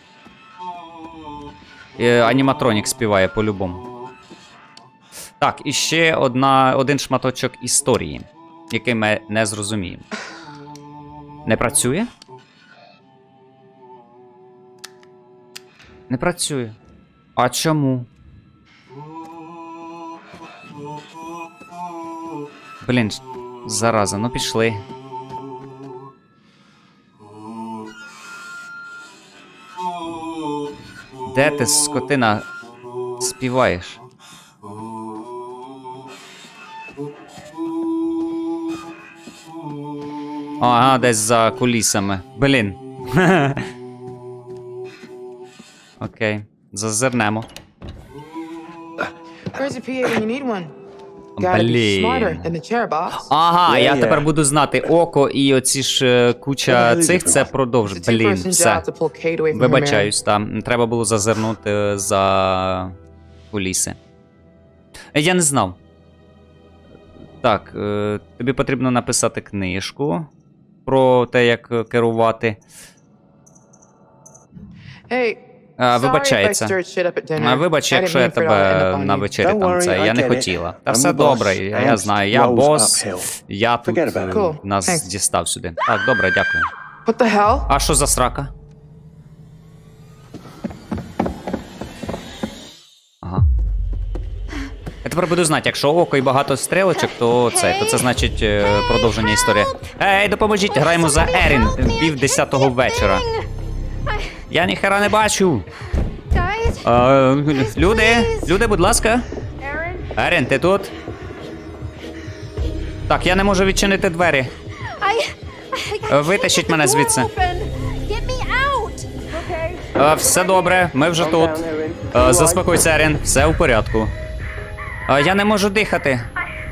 [SPEAKER 4] Е, аніматронік співає по-любому. Так, і ще одна, один шматочок історії, який ми не зрозуміємо. Не працює? Не працює. А чому? Блін, зараза, ну пішли. Де ти, скотина, співаєш? Ага, десь за кулісами. Блін. Окей, зазирнемо.
[SPEAKER 2] Where's the P A when you need one? Gotta be
[SPEAKER 4] Блін.
[SPEAKER 2] smarter than the chair, boss.
[SPEAKER 4] Ага,
[SPEAKER 5] Yeah,
[SPEAKER 4] я
[SPEAKER 5] yeah.
[SPEAKER 4] тепер буду знати око і оці ж е, куча цих, це продовж.
[SPEAKER 2] It's a
[SPEAKER 4] Блін,
[SPEAKER 2] two-person
[SPEAKER 4] все.
[SPEAKER 2] job to pull Kate away from her marriage.
[SPEAKER 4] Вибачаюсь, там. Треба було зазирнути за куліси. Е, Я не знав. Так, е, тобі потрібно написати книжку про те, як керувати.
[SPEAKER 2] Hey,
[SPEAKER 4] А,
[SPEAKER 2] sorry if I
[SPEAKER 4] вибачається.
[SPEAKER 2] stirred shit up at dinner.
[SPEAKER 4] А, Вибач,
[SPEAKER 2] I didn't
[SPEAKER 4] якщо я
[SPEAKER 2] mean for it all to end
[SPEAKER 4] тебе
[SPEAKER 2] up on
[SPEAKER 4] на
[SPEAKER 2] you.
[SPEAKER 4] вечері
[SPEAKER 5] Don't
[SPEAKER 4] там
[SPEAKER 5] worry,
[SPEAKER 4] це.
[SPEAKER 5] I
[SPEAKER 4] Я не
[SPEAKER 5] get it.
[SPEAKER 4] хотіла. Та
[SPEAKER 5] I'm
[SPEAKER 4] все
[SPEAKER 5] the boss.
[SPEAKER 4] добре, я, я
[SPEAKER 5] Ants
[SPEAKER 4] знаю. Я
[SPEAKER 5] rose
[SPEAKER 4] бос.
[SPEAKER 5] uphill.
[SPEAKER 4] Я тут
[SPEAKER 5] Forget about it.
[SPEAKER 2] Cool.
[SPEAKER 4] нас
[SPEAKER 2] Thanks.
[SPEAKER 4] дістав сюди. Так, добре, дякую.
[SPEAKER 2] What the hell?
[SPEAKER 4] А що за срака? Ага. Я тепер буду знати, якщо око і багато стрілочок, то це, то це значить е, продовження історії. Ей, допоможіть, граємо за Ерін, пів десятого вечора. Я ніхера не бачу.
[SPEAKER 6] Guys,
[SPEAKER 4] Е, люди, люди, будь ласка.
[SPEAKER 6] Aaron,
[SPEAKER 4] Ерін, ти тут? Так, я не можу відчинити двері.
[SPEAKER 6] I, I, I
[SPEAKER 4] Витащіть
[SPEAKER 6] can't get
[SPEAKER 4] мене
[SPEAKER 6] the door
[SPEAKER 4] звідси.
[SPEAKER 6] open. Get me out. Okay.
[SPEAKER 4] Е, все добре, ми вже тут. Е, заспокойся, Ерін, все в порядку. Е, я не можу дихати.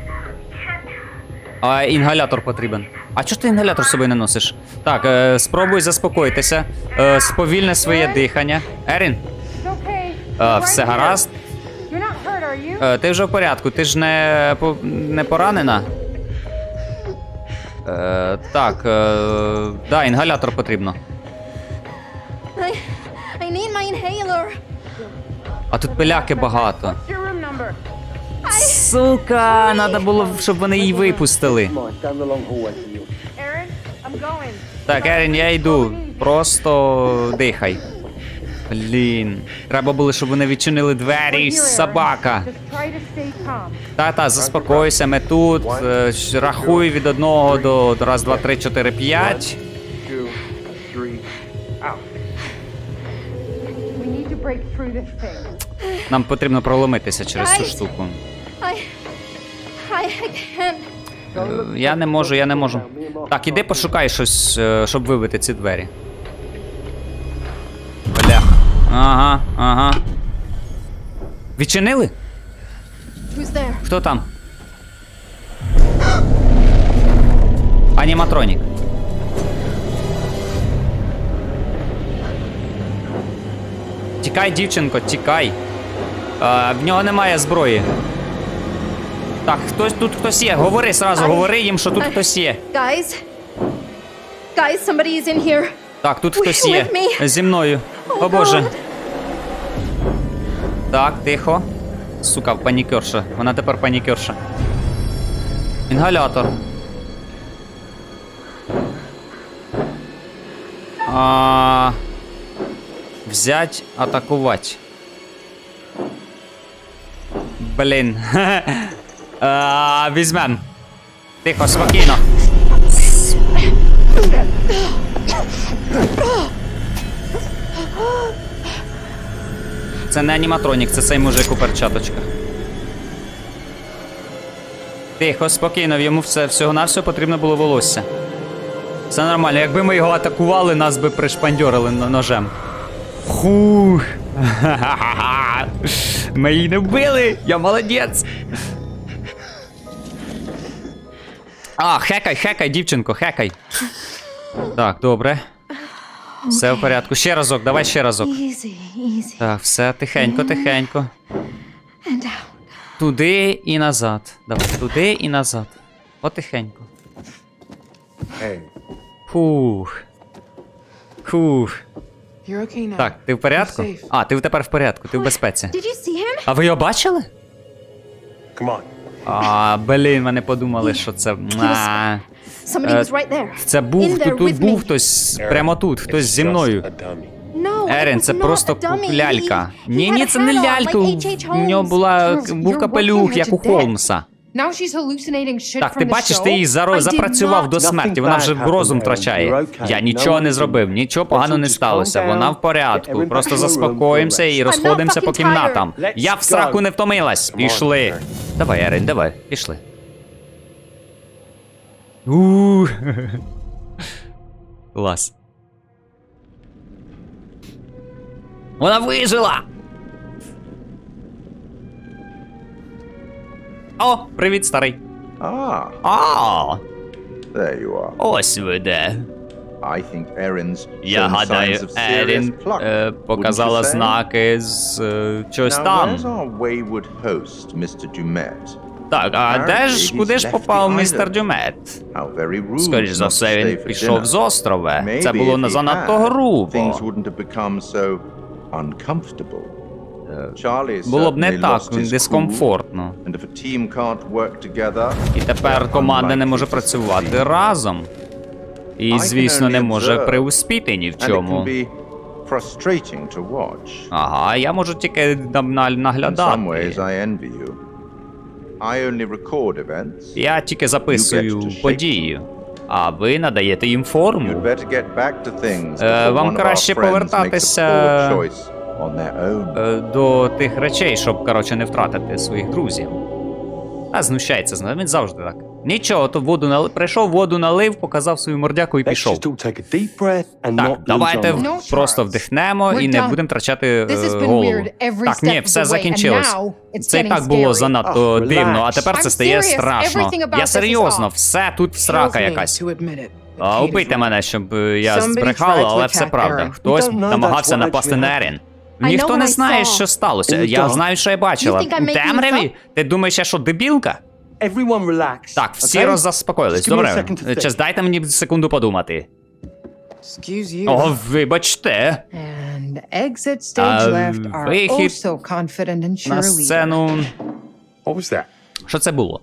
[SPEAKER 4] А, інгалятор потрібен. А чого ти інгалятор з собою не носиш? Так, е, спробуй заспокоїтися. Е, сповільни своє дихання. Ерін,
[SPEAKER 3] It's okay.
[SPEAKER 4] е,
[SPEAKER 3] I'm
[SPEAKER 4] все
[SPEAKER 3] right here.
[SPEAKER 4] гаразд?
[SPEAKER 3] You're not hurt, are you?
[SPEAKER 4] Е, ти вже в порядку, ти ж не, по- не поранена? Е, так, е, да, інгалятор потрібно.
[SPEAKER 6] I, I need my inhaler.
[SPEAKER 4] А тут пиляки багато.
[SPEAKER 3] What's your room number?
[SPEAKER 4] Сука, треба було, щоб вони її випустили.
[SPEAKER 5] Come on, down the long hallway for you.
[SPEAKER 3] Aaron, I'm going.
[SPEAKER 4] Так, Ерін, я йду. Просто дихай. Блін. Треба було, щоб вони відчинили двері, собака.
[SPEAKER 3] Just try to stay calm.
[SPEAKER 4] Та-та, заспокойся, ми тут. Е, щ- Рахуй від одного до до раз, два, три, чотири, п'ять.
[SPEAKER 5] Two, three, out.
[SPEAKER 3] We need to break through this thing.
[SPEAKER 4] Нам потрібно проломитися через цю
[SPEAKER 6] Guys.
[SPEAKER 4] штуку.
[SPEAKER 6] I, I, I can't.
[SPEAKER 4] Е, Я не можу, я не можу. Так, іди пошукай щось, е, щоб вибити ці двері. Бля. Ага, ага. Відчинили?
[SPEAKER 6] Who's there?
[SPEAKER 4] Хто там? Аніматронік. Тікай, дівчинко, тікай. А, в нього немає зброї. Так, хтось тут хтось є. Говори сразу,
[SPEAKER 6] Ай.
[SPEAKER 4] говори їм, що тут хтось є.
[SPEAKER 6] Guys. Guys, somebody is in here.
[SPEAKER 4] Так, тут
[SPEAKER 6] With-
[SPEAKER 4] хтось є.
[SPEAKER 6] with me.
[SPEAKER 4] Зі мною.
[SPEAKER 6] Oh,
[SPEAKER 4] О боже.
[SPEAKER 6] God.
[SPEAKER 4] Так, тихо. Сука, панікерша. Вона тепер панікерша. Інгалятор. А... Взять, атакувати. Блін. А, візьмем. Тихо, спокійно. Це не аніматронік, це цей мужик у перчаточках. Тихо, спокійно, йому все, всього-навсього потрібно було волосся. Все нормально, якби ми його атакували, нас би пришпандьорили ножем. Хух. Ми її не вбили, я молодець. А, хекай, хекай, дівчинко, хекай. Так, добре. Все в порядку. Ще разок, давай ще разок.
[SPEAKER 6] Easy, easy.
[SPEAKER 4] Так, все, тихенько, тихенько.
[SPEAKER 6] And out.
[SPEAKER 4] Туди і назад. Давай, туди і назад. Потихеньку.
[SPEAKER 7] Hey,
[SPEAKER 4] Фух. Фух.
[SPEAKER 2] You're okay now.
[SPEAKER 4] Так, ти в порядку?
[SPEAKER 2] I'm safe.
[SPEAKER 4] А, ти тепер в порядку, ти в безпеці.
[SPEAKER 6] Did you see him?
[SPEAKER 4] А ви його бачили?
[SPEAKER 7] come on.
[SPEAKER 4] А, блін, вони подумали, що це. А,
[SPEAKER 6] Somebody
[SPEAKER 4] Е,
[SPEAKER 6] was right there.
[SPEAKER 4] це був,
[SPEAKER 6] In there
[SPEAKER 4] тут, тут
[SPEAKER 6] with
[SPEAKER 4] був
[SPEAKER 6] me.
[SPEAKER 4] хтось
[SPEAKER 7] Aaron,
[SPEAKER 4] прямо тут, хтось
[SPEAKER 7] it's
[SPEAKER 4] зі
[SPEAKER 7] just
[SPEAKER 4] мною.
[SPEAKER 7] a dummy.
[SPEAKER 6] No, it
[SPEAKER 4] Ерін,
[SPEAKER 6] was
[SPEAKER 4] це
[SPEAKER 6] not
[SPEAKER 4] просто
[SPEAKER 6] a dummy.
[SPEAKER 4] лялька.
[SPEAKER 6] He- he
[SPEAKER 4] Ні, ні,
[SPEAKER 6] had
[SPEAKER 4] це
[SPEAKER 6] a
[SPEAKER 4] не
[SPEAKER 6] hat on,
[SPEAKER 4] лялька.
[SPEAKER 6] like H H
[SPEAKER 4] У нього
[SPEAKER 6] Holmes.
[SPEAKER 4] була,
[SPEAKER 3] Charles,
[SPEAKER 4] був
[SPEAKER 3] you're
[SPEAKER 4] капелюх,
[SPEAKER 3] working
[SPEAKER 4] як
[SPEAKER 3] her
[SPEAKER 4] у
[SPEAKER 3] to death.
[SPEAKER 4] Холмса.
[SPEAKER 3] Now she's hallucinating shit
[SPEAKER 4] Так,
[SPEAKER 3] from
[SPEAKER 4] ти
[SPEAKER 3] the
[SPEAKER 4] бачиш,
[SPEAKER 3] show?
[SPEAKER 4] ти її заро-
[SPEAKER 6] I did
[SPEAKER 4] запрацював
[SPEAKER 6] not.
[SPEAKER 4] до смерті. Вона вже
[SPEAKER 5] Nothing bad
[SPEAKER 4] розум
[SPEAKER 5] happened,
[SPEAKER 4] втрачає.
[SPEAKER 5] Aaron. You're okay.
[SPEAKER 4] Я нічого не
[SPEAKER 5] No
[SPEAKER 4] зробив, нічого поганого не
[SPEAKER 5] Just
[SPEAKER 4] сталося.
[SPEAKER 5] calm
[SPEAKER 4] Вона
[SPEAKER 5] down.
[SPEAKER 4] в порядку.
[SPEAKER 5] Get Erin
[SPEAKER 4] Просто
[SPEAKER 5] back to your room
[SPEAKER 4] заспокоїмося
[SPEAKER 5] for a
[SPEAKER 4] і
[SPEAKER 5] rest.
[SPEAKER 4] розходимося
[SPEAKER 6] I'm not
[SPEAKER 4] по
[SPEAKER 6] fucking
[SPEAKER 4] кімнатам.
[SPEAKER 5] tired.
[SPEAKER 4] Я в
[SPEAKER 5] Let's
[SPEAKER 4] сраку
[SPEAKER 5] go.
[SPEAKER 4] не втомилась.
[SPEAKER 7] Come on,
[SPEAKER 4] Пішли.
[SPEAKER 7] Aaron.
[SPEAKER 4] Давай, Ерін, давай, пішли. Ууу. Клас. Вона вижила! О, привіт, старий.
[SPEAKER 8] Ah,
[SPEAKER 4] А,
[SPEAKER 8] there you are.
[SPEAKER 4] ось ви де.
[SPEAKER 8] I think Erin's
[SPEAKER 4] Я
[SPEAKER 8] shown
[SPEAKER 4] гадаю,
[SPEAKER 8] signs of serious
[SPEAKER 4] Ерін
[SPEAKER 8] pluck,
[SPEAKER 4] е, показала
[SPEAKER 8] wouldn't you say?
[SPEAKER 4] знаки з е, чогось
[SPEAKER 8] Now,
[SPEAKER 4] там.
[SPEAKER 8] where's our wayward host, містер Dumet?
[SPEAKER 4] Так, а де ж, куди ж попав містер Дюмет?
[SPEAKER 8] How very rude
[SPEAKER 4] Скоріш за
[SPEAKER 8] not to
[SPEAKER 4] все,
[SPEAKER 8] stay
[SPEAKER 4] він
[SPEAKER 8] for
[SPEAKER 4] пішов
[SPEAKER 8] dinner.
[SPEAKER 4] з острова. Це
[SPEAKER 8] Maybe
[SPEAKER 4] було
[SPEAKER 8] if
[SPEAKER 4] не
[SPEAKER 8] he
[SPEAKER 4] занадто
[SPEAKER 8] had,
[SPEAKER 4] грубо.
[SPEAKER 8] things wouldn't have become so uncomfortable. Charlie
[SPEAKER 4] Було б не
[SPEAKER 8] certainly
[SPEAKER 4] так
[SPEAKER 8] lost his cool,
[SPEAKER 4] дискомфортно.
[SPEAKER 8] and if a team can't work together,
[SPEAKER 4] І тепер команда не може працювати разом. І, звісно, не може преуспіти ні в
[SPEAKER 8] and it can
[SPEAKER 4] чому.
[SPEAKER 8] be frustrating to watch.
[SPEAKER 4] Ага, я можу тільки нам- на-
[SPEAKER 8] In some ways,
[SPEAKER 4] наглядати.
[SPEAKER 8] I envy you. I only record events.
[SPEAKER 4] Я тільки записую події, а ви надаєте їм
[SPEAKER 8] You'd
[SPEAKER 4] форму.
[SPEAKER 8] better get back to things
[SPEAKER 4] Е,
[SPEAKER 8] before
[SPEAKER 4] вам
[SPEAKER 8] one of our
[SPEAKER 4] краще
[SPEAKER 8] friends makes a
[SPEAKER 4] повертатися-
[SPEAKER 8] poor choice on their own.
[SPEAKER 4] Е, До тих речей, щоб, коротше, не втратити своїх друзів. А знущається з нами, він завжди так. Нічого, то воду налив, прийшов, воду налив, показав свою мордяку і
[SPEAKER 5] Let's
[SPEAKER 4] пішов.
[SPEAKER 5] just all take a deep breath and
[SPEAKER 4] Так,
[SPEAKER 5] not lose
[SPEAKER 4] давайте
[SPEAKER 5] our
[SPEAKER 4] в-
[SPEAKER 5] minds.
[SPEAKER 4] просто вдихнемо і не будемо втрачати
[SPEAKER 3] This has
[SPEAKER 4] е,
[SPEAKER 3] been
[SPEAKER 4] голову.
[SPEAKER 3] weird every
[SPEAKER 4] Так, ні,
[SPEAKER 3] step of
[SPEAKER 4] все
[SPEAKER 3] the way, and
[SPEAKER 4] закінчилось.
[SPEAKER 3] now it's
[SPEAKER 4] Це і
[SPEAKER 3] getting
[SPEAKER 4] так було
[SPEAKER 3] scary.
[SPEAKER 4] занадто
[SPEAKER 5] Oh,
[SPEAKER 4] дивно, а
[SPEAKER 5] relax.
[SPEAKER 4] тепер це
[SPEAKER 3] I'm
[SPEAKER 4] стає
[SPEAKER 3] serious.
[SPEAKER 4] страшно.
[SPEAKER 3] Everything about
[SPEAKER 4] Я
[SPEAKER 3] this is
[SPEAKER 4] серйозно,
[SPEAKER 3] off.
[SPEAKER 4] все тут всрака
[SPEAKER 2] Kills me
[SPEAKER 4] якась.
[SPEAKER 2] to admit it, but
[SPEAKER 4] А,
[SPEAKER 2] Kate is
[SPEAKER 4] Убийте
[SPEAKER 2] right.
[SPEAKER 4] мене, щоб е, я
[SPEAKER 2] Somebody
[SPEAKER 4] збрехала,
[SPEAKER 2] tried to
[SPEAKER 4] але все
[SPEAKER 2] attack
[SPEAKER 4] правда.
[SPEAKER 2] Erin.
[SPEAKER 4] Хтось
[SPEAKER 5] We don't know
[SPEAKER 4] намагався
[SPEAKER 5] that's what
[SPEAKER 4] напасти
[SPEAKER 5] actually
[SPEAKER 4] на
[SPEAKER 5] happened.
[SPEAKER 4] Ерін.
[SPEAKER 6] I
[SPEAKER 4] Ніхто
[SPEAKER 6] know
[SPEAKER 4] не
[SPEAKER 6] what I
[SPEAKER 4] знає,
[SPEAKER 6] saw.
[SPEAKER 4] що сталося.
[SPEAKER 5] In the
[SPEAKER 4] Я
[SPEAKER 5] dark.
[SPEAKER 4] знаю, що я бачила.
[SPEAKER 6] You think I'm
[SPEAKER 4] У
[SPEAKER 6] making this
[SPEAKER 4] темряві? Ти думаєш, я що, дебілка?
[SPEAKER 5] Everyone relax.
[SPEAKER 4] Так, всі
[SPEAKER 5] okay?
[SPEAKER 4] роззаспокоїлись.
[SPEAKER 5] Just give me a
[SPEAKER 4] Добре,
[SPEAKER 5] second to think.
[SPEAKER 4] час дайте мені секунду подумати.
[SPEAKER 2] Excuse you.
[SPEAKER 4] О, вибачте.
[SPEAKER 3] And exit stage
[SPEAKER 4] А,
[SPEAKER 3] left are
[SPEAKER 4] вихід
[SPEAKER 3] oh so confident and
[SPEAKER 4] На
[SPEAKER 3] sure leader.
[SPEAKER 4] сцену.
[SPEAKER 7] What was that?
[SPEAKER 4] Що це було?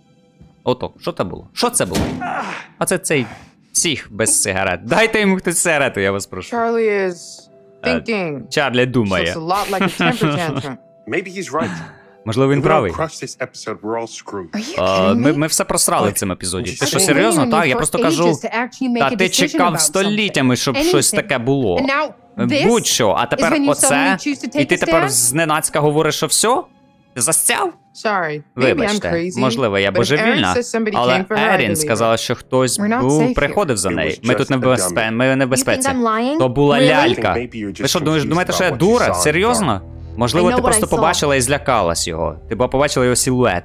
[SPEAKER 4] Ото, що це було? Що це було? А це цей псих без сигарет. Дайте йому хтось сигарету, я вас прошу.
[SPEAKER 2] Charlie is
[SPEAKER 4] Uh,
[SPEAKER 2] thinking.
[SPEAKER 4] Чарлі
[SPEAKER 2] Looks
[SPEAKER 4] думає.
[SPEAKER 2] a lot like a temper tantrum.
[SPEAKER 7] Maybe he's right.
[SPEAKER 4] Можливо, він
[SPEAKER 7] If we don't
[SPEAKER 4] правий.
[SPEAKER 7] crush this episode, we're all screwed.
[SPEAKER 3] Are you
[SPEAKER 4] А,
[SPEAKER 3] kidding
[SPEAKER 4] ми,
[SPEAKER 3] me?
[SPEAKER 4] ми все просрали в цьому епізоді. Ти
[SPEAKER 3] I've
[SPEAKER 4] що,
[SPEAKER 3] been
[SPEAKER 4] серйозно?
[SPEAKER 3] waiting on
[SPEAKER 4] Так,
[SPEAKER 3] you
[SPEAKER 4] я
[SPEAKER 3] for
[SPEAKER 4] просто
[SPEAKER 3] ages
[SPEAKER 4] кажу.
[SPEAKER 3] to actually make
[SPEAKER 4] Та
[SPEAKER 3] a
[SPEAKER 4] ти
[SPEAKER 3] decision
[SPEAKER 4] чекав
[SPEAKER 3] about
[SPEAKER 4] століттями, щоб щось
[SPEAKER 3] Anything.
[SPEAKER 4] таке було.
[SPEAKER 3] And now this
[SPEAKER 4] Будь-що, а
[SPEAKER 3] is
[SPEAKER 4] тепер
[SPEAKER 3] when you
[SPEAKER 4] оце,
[SPEAKER 3] suddenly choose to
[SPEAKER 4] і
[SPEAKER 3] take
[SPEAKER 4] ти
[SPEAKER 3] a
[SPEAKER 4] тепер
[SPEAKER 3] stand?
[SPEAKER 4] зненацька говориш, що все? Ти застяв?
[SPEAKER 2] Sorry, maybe I'm
[SPEAKER 4] Вибачте,
[SPEAKER 2] crazy.
[SPEAKER 4] можливо, я
[SPEAKER 2] but if Erin
[SPEAKER 4] божевільна,
[SPEAKER 2] says somebody
[SPEAKER 4] але
[SPEAKER 2] came for her, I
[SPEAKER 4] Ерін
[SPEAKER 2] believe
[SPEAKER 4] сказала, що хтось
[SPEAKER 3] We're not
[SPEAKER 4] був,
[SPEAKER 3] safe
[SPEAKER 4] приходив за
[SPEAKER 7] here.
[SPEAKER 4] неї.
[SPEAKER 7] It was
[SPEAKER 4] Ми тут не в
[SPEAKER 7] just a
[SPEAKER 4] безпе...
[SPEAKER 7] dummy.
[SPEAKER 4] ми не в
[SPEAKER 6] You think
[SPEAKER 4] безпеці.
[SPEAKER 6] I'm lying?
[SPEAKER 4] То була
[SPEAKER 6] Really?
[SPEAKER 4] лялька.
[SPEAKER 7] Maybe you're just
[SPEAKER 4] Ви що, думаєш,
[SPEAKER 7] confused
[SPEAKER 4] думаєте, що я
[SPEAKER 7] about what you
[SPEAKER 4] дура?
[SPEAKER 7] saw in the
[SPEAKER 4] Серйозно? Можливо,
[SPEAKER 6] I know
[SPEAKER 4] ти
[SPEAKER 6] what
[SPEAKER 4] просто
[SPEAKER 6] I saw.
[SPEAKER 4] побачила і злякалась його. Ти б побачила його силует.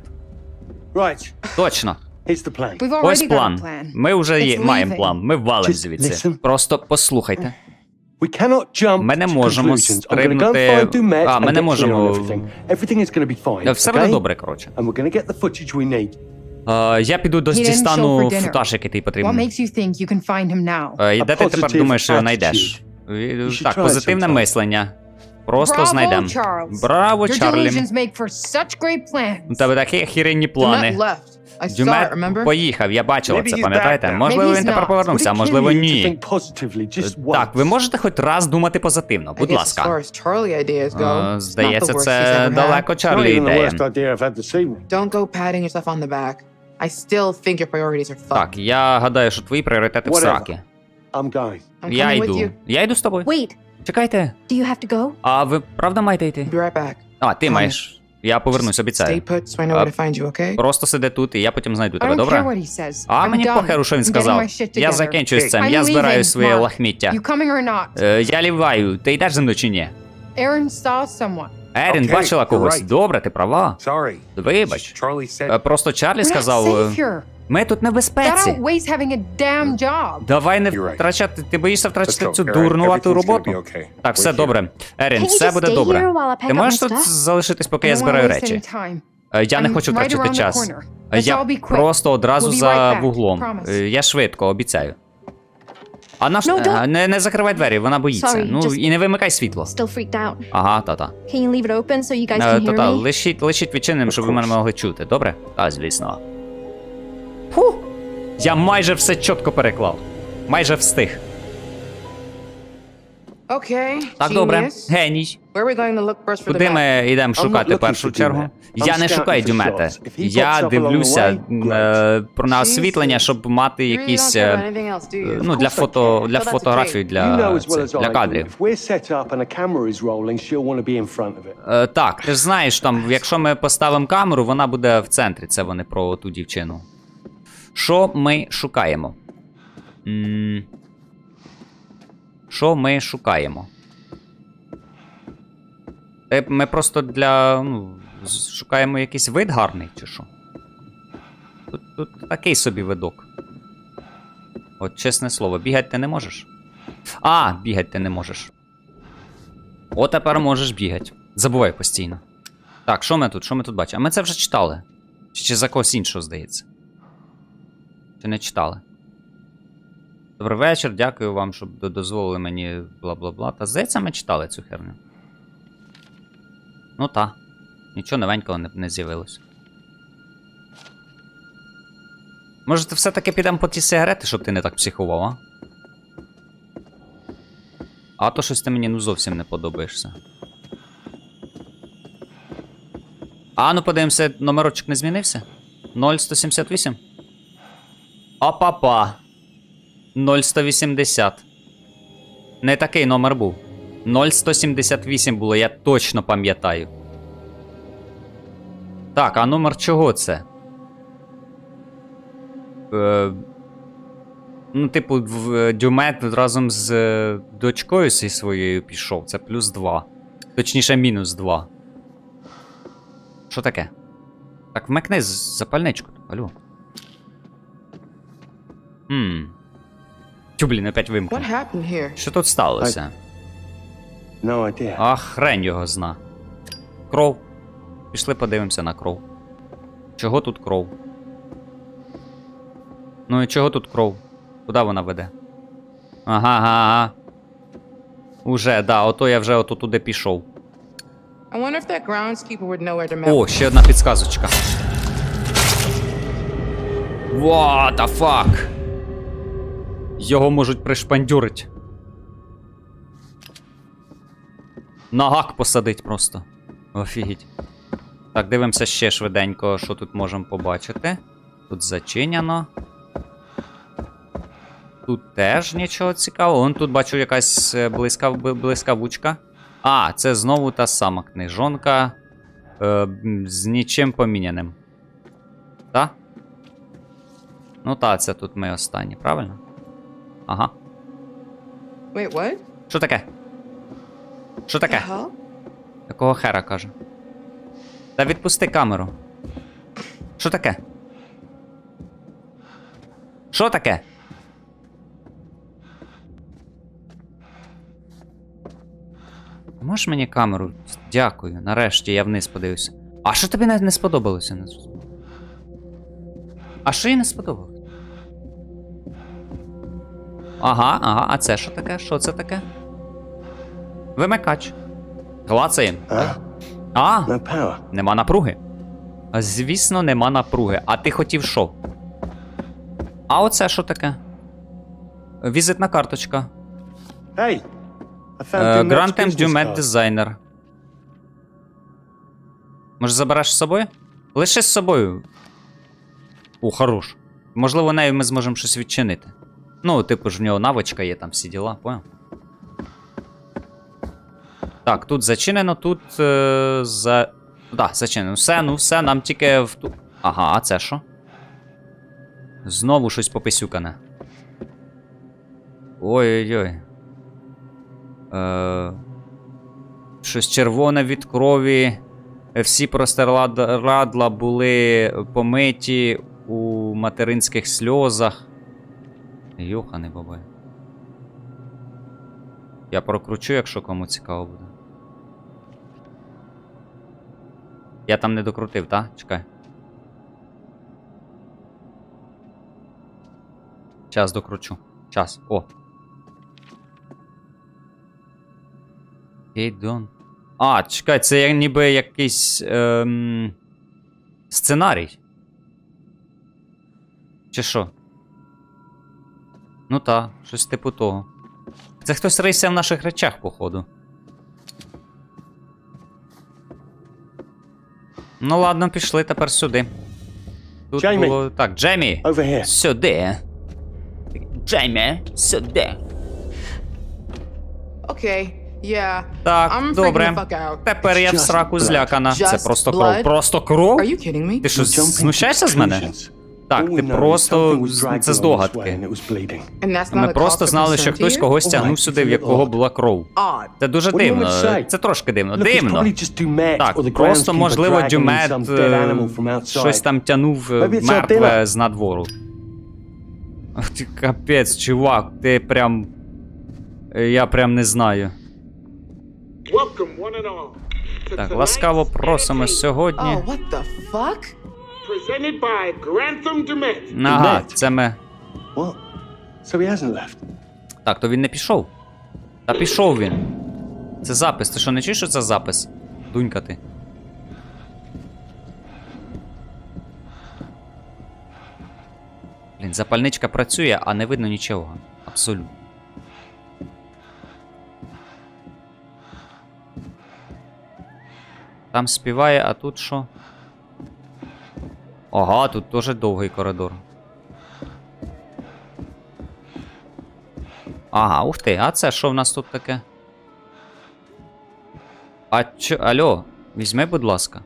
[SPEAKER 5] Right,
[SPEAKER 4] Точно.
[SPEAKER 5] here's the plan.
[SPEAKER 3] We've
[SPEAKER 4] Ось
[SPEAKER 3] already got a
[SPEAKER 4] план.
[SPEAKER 3] plan.
[SPEAKER 4] Ми вже є,
[SPEAKER 3] It's
[SPEAKER 4] маємо
[SPEAKER 3] leaving.
[SPEAKER 4] план. Ми валимо
[SPEAKER 5] Just
[SPEAKER 4] звідси.
[SPEAKER 5] listen.
[SPEAKER 4] Просто послухайте.
[SPEAKER 5] We cannot jump
[SPEAKER 4] Ми не
[SPEAKER 5] to
[SPEAKER 4] можемо
[SPEAKER 5] conclusions. I'm gonna go and
[SPEAKER 4] стрибнути-
[SPEAKER 5] find Dumet
[SPEAKER 4] А,
[SPEAKER 5] and
[SPEAKER 4] ми не
[SPEAKER 5] get clear
[SPEAKER 4] можемо-
[SPEAKER 5] on everything. Everything is gonna be fine,
[SPEAKER 4] Все буде
[SPEAKER 5] okay?
[SPEAKER 4] добре, коротше.
[SPEAKER 5] And we're gonna get the footage we need.
[SPEAKER 4] Е, Я піду до
[SPEAKER 3] He didn't show
[SPEAKER 4] дістану
[SPEAKER 3] for dinner.
[SPEAKER 4] футаж, який тобі
[SPEAKER 3] What
[SPEAKER 4] потрібен.
[SPEAKER 3] makes you think you can find him now?
[SPEAKER 4] Е, І
[SPEAKER 5] A
[SPEAKER 4] де ти тепер
[SPEAKER 5] positive
[SPEAKER 4] думаєш, що його
[SPEAKER 5] attitude.
[SPEAKER 4] знайдеш? Е,
[SPEAKER 5] should
[SPEAKER 4] Так,
[SPEAKER 5] try
[SPEAKER 4] позитивне
[SPEAKER 5] sometime.
[SPEAKER 4] мислення. Просто
[SPEAKER 3] Bravo,
[SPEAKER 4] знайдемо.
[SPEAKER 3] Charles.
[SPEAKER 4] Браво,
[SPEAKER 3] Your
[SPEAKER 4] Чарлі.
[SPEAKER 3] delusions make for such great
[SPEAKER 4] У
[SPEAKER 3] plans.
[SPEAKER 4] тебе такі охеренні
[SPEAKER 2] Dumet
[SPEAKER 4] плани.
[SPEAKER 2] left. I saw it,
[SPEAKER 4] Дюмет
[SPEAKER 2] remember?
[SPEAKER 4] поїхав, я бачила
[SPEAKER 7] Maybe
[SPEAKER 4] це,
[SPEAKER 7] he's
[SPEAKER 4] пам'ятаєте?
[SPEAKER 7] back now.
[SPEAKER 4] Можливо,
[SPEAKER 3] Maybe
[SPEAKER 4] він
[SPEAKER 3] he's
[SPEAKER 4] тепер
[SPEAKER 3] not.
[SPEAKER 4] повернувся, а
[SPEAKER 5] Would it
[SPEAKER 4] можливо,
[SPEAKER 5] kill you to
[SPEAKER 4] ні.
[SPEAKER 5] think positively just once?
[SPEAKER 4] Так, ви можете хоч раз думати позитивно,
[SPEAKER 2] I
[SPEAKER 4] будь
[SPEAKER 2] guess as
[SPEAKER 4] ласка.
[SPEAKER 2] far as Charlie ideas go,
[SPEAKER 4] Е,
[SPEAKER 2] it's not the
[SPEAKER 4] Здається,
[SPEAKER 2] worst he's
[SPEAKER 4] це
[SPEAKER 2] ever had.
[SPEAKER 4] далеко
[SPEAKER 5] It's not
[SPEAKER 4] Чарлі
[SPEAKER 5] even the
[SPEAKER 4] ідея.
[SPEAKER 5] worst idea I've had this evening.
[SPEAKER 2] Don't go patting yourself on the back. I still think your priorities are fucked.
[SPEAKER 4] Так, я гадаю, що твої пріоритети в
[SPEAKER 5] Whatever.
[SPEAKER 4] сраки.
[SPEAKER 5] I'm going.
[SPEAKER 2] I'm
[SPEAKER 4] Я
[SPEAKER 2] coming with
[SPEAKER 4] йду.
[SPEAKER 2] you.
[SPEAKER 4] Я йду з тобою.
[SPEAKER 6] Wait,
[SPEAKER 4] Чекайте.
[SPEAKER 6] do you have to go?
[SPEAKER 4] А ви правда маєте йти?
[SPEAKER 2] Be right back.
[SPEAKER 4] А, ти
[SPEAKER 2] Come.
[SPEAKER 4] маєш. Я повернусь,
[SPEAKER 2] Stay
[SPEAKER 4] обіцяю.
[SPEAKER 2] put so I know where to find you, okay?
[SPEAKER 4] Просто сиди тут, і я потім знайду
[SPEAKER 3] I
[SPEAKER 4] тебе,
[SPEAKER 3] don't care
[SPEAKER 4] добре?
[SPEAKER 3] what he says.
[SPEAKER 4] А
[SPEAKER 3] I'm
[SPEAKER 4] мені
[SPEAKER 3] done.
[SPEAKER 4] похеру, що він
[SPEAKER 3] I'm getting
[SPEAKER 4] сказав.
[SPEAKER 3] my shit
[SPEAKER 4] Я
[SPEAKER 3] together.
[SPEAKER 4] закінчую з цим,
[SPEAKER 3] I'm
[SPEAKER 4] я збираю
[SPEAKER 3] leaving,
[SPEAKER 4] своє
[SPEAKER 3] Mark.
[SPEAKER 4] лахміття.
[SPEAKER 3] You coming or not?
[SPEAKER 4] Е, Я ліваю, ти йдеш зі мною чи ні?
[SPEAKER 3] Aaron saw someone.
[SPEAKER 4] Ерін
[SPEAKER 7] Окей,
[SPEAKER 4] бачила
[SPEAKER 7] you're
[SPEAKER 4] когось.
[SPEAKER 7] right.
[SPEAKER 4] Добре, ти права.
[SPEAKER 7] Sorry.
[SPEAKER 4] Вибач.
[SPEAKER 7] Charlie
[SPEAKER 4] Е,
[SPEAKER 7] said.
[SPEAKER 4] Просто Чарлі
[SPEAKER 3] We're not
[SPEAKER 4] сказав,
[SPEAKER 3] safe
[SPEAKER 4] е,
[SPEAKER 3] here.
[SPEAKER 4] ми тут не в
[SPEAKER 3] That
[SPEAKER 4] безпеці.
[SPEAKER 3] outweighs having a damn job.
[SPEAKER 4] Давай не
[SPEAKER 7] You're right.
[SPEAKER 4] втрачати, ти боїшся
[SPEAKER 7] Let's
[SPEAKER 4] втрачати
[SPEAKER 7] go.
[SPEAKER 4] цю
[SPEAKER 7] All right,
[SPEAKER 4] дурнувату
[SPEAKER 7] everything's gonna
[SPEAKER 4] роботу?
[SPEAKER 7] be okay.
[SPEAKER 4] Так, все
[SPEAKER 7] We're here.
[SPEAKER 4] добре. Ерін,
[SPEAKER 6] Can you
[SPEAKER 4] все
[SPEAKER 6] just
[SPEAKER 4] буде
[SPEAKER 6] stay
[SPEAKER 4] добре.
[SPEAKER 6] here while I pack
[SPEAKER 4] Ти
[SPEAKER 6] up
[SPEAKER 4] можеш
[SPEAKER 6] my
[SPEAKER 4] тут
[SPEAKER 6] stuff?
[SPEAKER 4] залишитись, поки
[SPEAKER 3] I
[SPEAKER 4] я
[SPEAKER 3] don't wanna
[SPEAKER 4] збираю
[SPEAKER 3] waste
[SPEAKER 4] речі?
[SPEAKER 3] any time.
[SPEAKER 4] Е, Я не
[SPEAKER 3] I'm
[SPEAKER 4] хочу
[SPEAKER 3] right
[SPEAKER 4] втрачати
[SPEAKER 3] around the
[SPEAKER 4] час.
[SPEAKER 3] corner.
[SPEAKER 4] Е,
[SPEAKER 3] Let's
[SPEAKER 4] Я
[SPEAKER 3] all be quick.
[SPEAKER 4] просто одразу
[SPEAKER 3] We'll be
[SPEAKER 4] за
[SPEAKER 3] right back.
[SPEAKER 4] вуглом.
[SPEAKER 3] Promise.
[SPEAKER 4] Е, Я швидко, обіцяю. А наш...
[SPEAKER 6] No, don't.
[SPEAKER 4] е, не, не закривай двері, вона боїться.
[SPEAKER 6] Sorry,
[SPEAKER 4] Ну,
[SPEAKER 6] just-
[SPEAKER 4] і не вимикай світло.
[SPEAKER 6] Still freaked out.
[SPEAKER 4] Ага, та-та.
[SPEAKER 6] Can you leave it open so you guys
[SPEAKER 4] Е,
[SPEAKER 6] can hear
[SPEAKER 4] Та-та,
[SPEAKER 6] me?
[SPEAKER 4] лишіть, лишіть відчиненим, щоб ви мене
[SPEAKER 5] course.
[SPEAKER 4] могли чути, добре? А, звісно. Фу! Я майже все чітко переклав. Майже встиг.
[SPEAKER 2] Okay.
[SPEAKER 4] Так, добре.
[SPEAKER 2] Genius.
[SPEAKER 4] Геній.
[SPEAKER 2] Where are we going to look first for the
[SPEAKER 4] Куди
[SPEAKER 2] map?
[SPEAKER 4] ми йдемо
[SPEAKER 5] I'm not
[SPEAKER 4] шукати
[SPEAKER 5] looking
[SPEAKER 4] в першу
[SPEAKER 5] for
[SPEAKER 4] чергу?
[SPEAKER 5] Dumet.
[SPEAKER 4] Я
[SPEAKER 5] I'm
[SPEAKER 4] не
[SPEAKER 5] scouting
[SPEAKER 4] шукаю
[SPEAKER 5] for
[SPEAKER 4] Дюмета.
[SPEAKER 5] shots. If he
[SPEAKER 4] Я
[SPEAKER 5] pops up along the
[SPEAKER 4] дивлюся
[SPEAKER 5] way,
[SPEAKER 4] е, про на освітлення, щоб мати
[SPEAKER 2] You really
[SPEAKER 4] якісь,
[SPEAKER 2] don't care
[SPEAKER 4] е,
[SPEAKER 2] about anything else, do you?
[SPEAKER 4] ну, для фото, для
[SPEAKER 2] So that's a
[SPEAKER 4] фотографій,
[SPEAKER 2] date.
[SPEAKER 5] You
[SPEAKER 4] для,
[SPEAKER 5] know as well
[SPEAKER 4] це,
[SPEAKER 5] as
[SPEAKER 4] для
[SPEAKER 5] I do,
[SPEAKER 4] кадрів.
[SPEAKER 5] if we're set up and a camera is rolling, she'll want to be in front of it.
[SPEAKER 4] Е, Так, ти ж знаєш, там, якщо ми поставимо камеру, вона буде в центрі. Це вони про ту дівчину. Що ми шукаємо? Що ми шукаємо? Ми просто для... ну, шукаємо якийсь вид гарний, чи що? Тут, тут такий собі видок. От, чесне слово, бігати ти не можеш? А, бігати ти не можеш. О, тепер можеш бігати. Забувай постійно. Так, що ми тут? Що ми тут бачимо? А ми це вже читали. Чи, чи за когось іншого, здається? Чи не читали? Добрий вечір, дякую вам, що дозволили мені бла-бла-бла. Та здається, ми читали цю херню. Ну та. Нічого новенького не, не з'явилось. Може, ти все-таки підемо по ті сигарети, щоб ти не так психував, а? А то щось ти мені ну зовсім не подобаєшся. А, ну подивимося, номерочок не змінився? нуль сто сімдесят вісім? Опа-па. нуль сто вісімдесят. Не такий номер був. нуль сто сімдесят вісім було, я точно пам'ятаю. Так, а номер чого це? Е, ну, типу, в Дюмет разом з е, дочкою зі своєю пішов. Це плюс два. Точніше, мінус два. Що таке? Так, вмикни запальничку. Алло. Хм. Тю, блін, опять вимкнув. Що тут сталося?
[SPEAKER 5] No idea.
[SPEAKER 4] А хрень його зна. Кров. Пішли подивимося на кров. Чого тут кров? Ну і чого тут кров? Куди вона веде? Ага, ага, ага. Уже, да, ото я вже ото туди пішов. О, ще одна підсказочка. What the fuck? Його можуть пришпандюрить. На гак посадить просто. Офігеть. Так, дивимося ще швиденько, що тут можемо побачити. Тут зачиняно. Тут теж нічого цікавого. Вон тут бачу якась блискав, блискавучка. А, це знову та сама книжонка. Е, з нічим поміняним. Та? Ну та, це тут ми останні, правильно? Ага.
[SPEAKER 2] Wait, what?
[SPEAKER 4] Що таке? Що таке? Якого хера каже? Та відпусти камеру. Що таке? Що таке? Можеш мені камеру? Дякую. Нарешті я вниз подивився. А що тобі не сподобалося? Не зрозуміло. А що їй не сподобалося? Ага, ага, а це що таке? Що це таке? Вимикач. Клацаємо.
[SPEAKER 5] Ah,
[SPEAKER 4] А,
[SPEAKER 5] no power.
[SPEAKER 4] нема напруги. А, звісно, нема напруги. А ти хотів що? А оце що таке? Візитна карточка.
[SPEAKER 5] Hey, I found
[SPEAKER 4] Грантем
[SPEAKER 5] Dumet's business
[SPEAKER 4] Дюмет
[SPEAKER 5] card.
[SPEAKER 4] дизайнер. Може забереш з собою? Лише з собою. О, хорош. Можливо, нею ми зможемо щось відчинити. Ну, типу ж в нього навичка є, там всі діла, понял? Так, тут зачинено, тут е, за... Так, да, зачинено. Все, ну все, нам тільки в ту... Ага, а це що? Знову щось пописюкане. Ой-ой-ой. Е... Щось червоне від крові. Всі простирадла були помиті у материнських сльозах. Йоханий бабай. Я прокручу, якщо кому цікаво буде. Я там не докрутив, так? Чекай. Час докручу. Час. О. Гейдон. А, чекай, це як ніби якийсь ем... сценарій. Чи що? Ну та, щось типу того. Це хтось рийся в наших речах, походу. Ну ладно, пішли тепер сюди. Тут
[SPEAKER 5] Джеймі.
[SPEAKER 4] було... Так, Джеймі!
[SPEAKER 5] Over here.
[SPEAKER 4] Сюди. Джеймі, сюди.
[SPEAKER 2] Okay, yeah.
[SPEAKER 4] Так,
[SPEAKER 2] I'm freaking
[SPEAKER 4] добре.
[SPEAKER 2] the fuck out.
[SPEAKER 4] Тепер я в
[SPEAKER 5] Just
[SPEAKER 4] сраку
[SPEAKER 5] blood.
[SPEAKER 4] злякана. Це
[SPEAKER 2] Just
[SPEAKER 4] просто кров.
[SPEAKER 2] blood?
[SPEAKER 4] Просто кров?
[SPEAKER 2] Are you kidding me?
[SPEAKER 4] Ти що,
[SPEAKER 5] You're jumping
[SPEAKER 4] знущаєшся з мене?
[SPEAKER 5] conclusions.
[SPEAKER 4] Так, ти просто... Це здогадки. Ми просто знали, що хтось когось тягнув сюди, в якого була кров. Це дуже дивно. Це трошки дивно. Дивно! Так, просто, можливо, Дюмет е, щось там тянув е, мертве з надвору. Ах ти капець, чувак, ти прям... е, Я прям не знаю. Так, ласкаво просимо сьогодні.
[SPEAKER 2] Oh, what the fuck?
[SPEAKER 4] Ага, це ми...
[SPEAKER 5] What? So he hasn't left.
[SPEAKER 4] Так, то він не пішов. Та пішов він. Це запис. Ти що, не чуєш, що це запис? Дунька ти. Блін, запальничка працює, а не видно нічого. Абсолютно. Там співає, а тут що? Ага, тут теж довгий коридор. Ага, ух ти, а це що в нас тут таке? А чо, алло, візьми, будь ласка.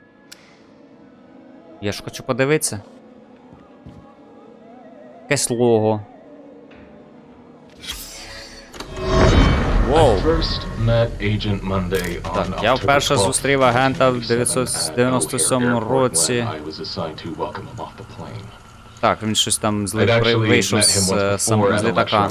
[SPEAKER 4] Я ж хочу подивитися. Якесь лого. Воу. Так, я вперше зустрів агента в дев'ятсот дев'яносто сьомому році. Так, він щось там зли... вийшов з, з, з літака.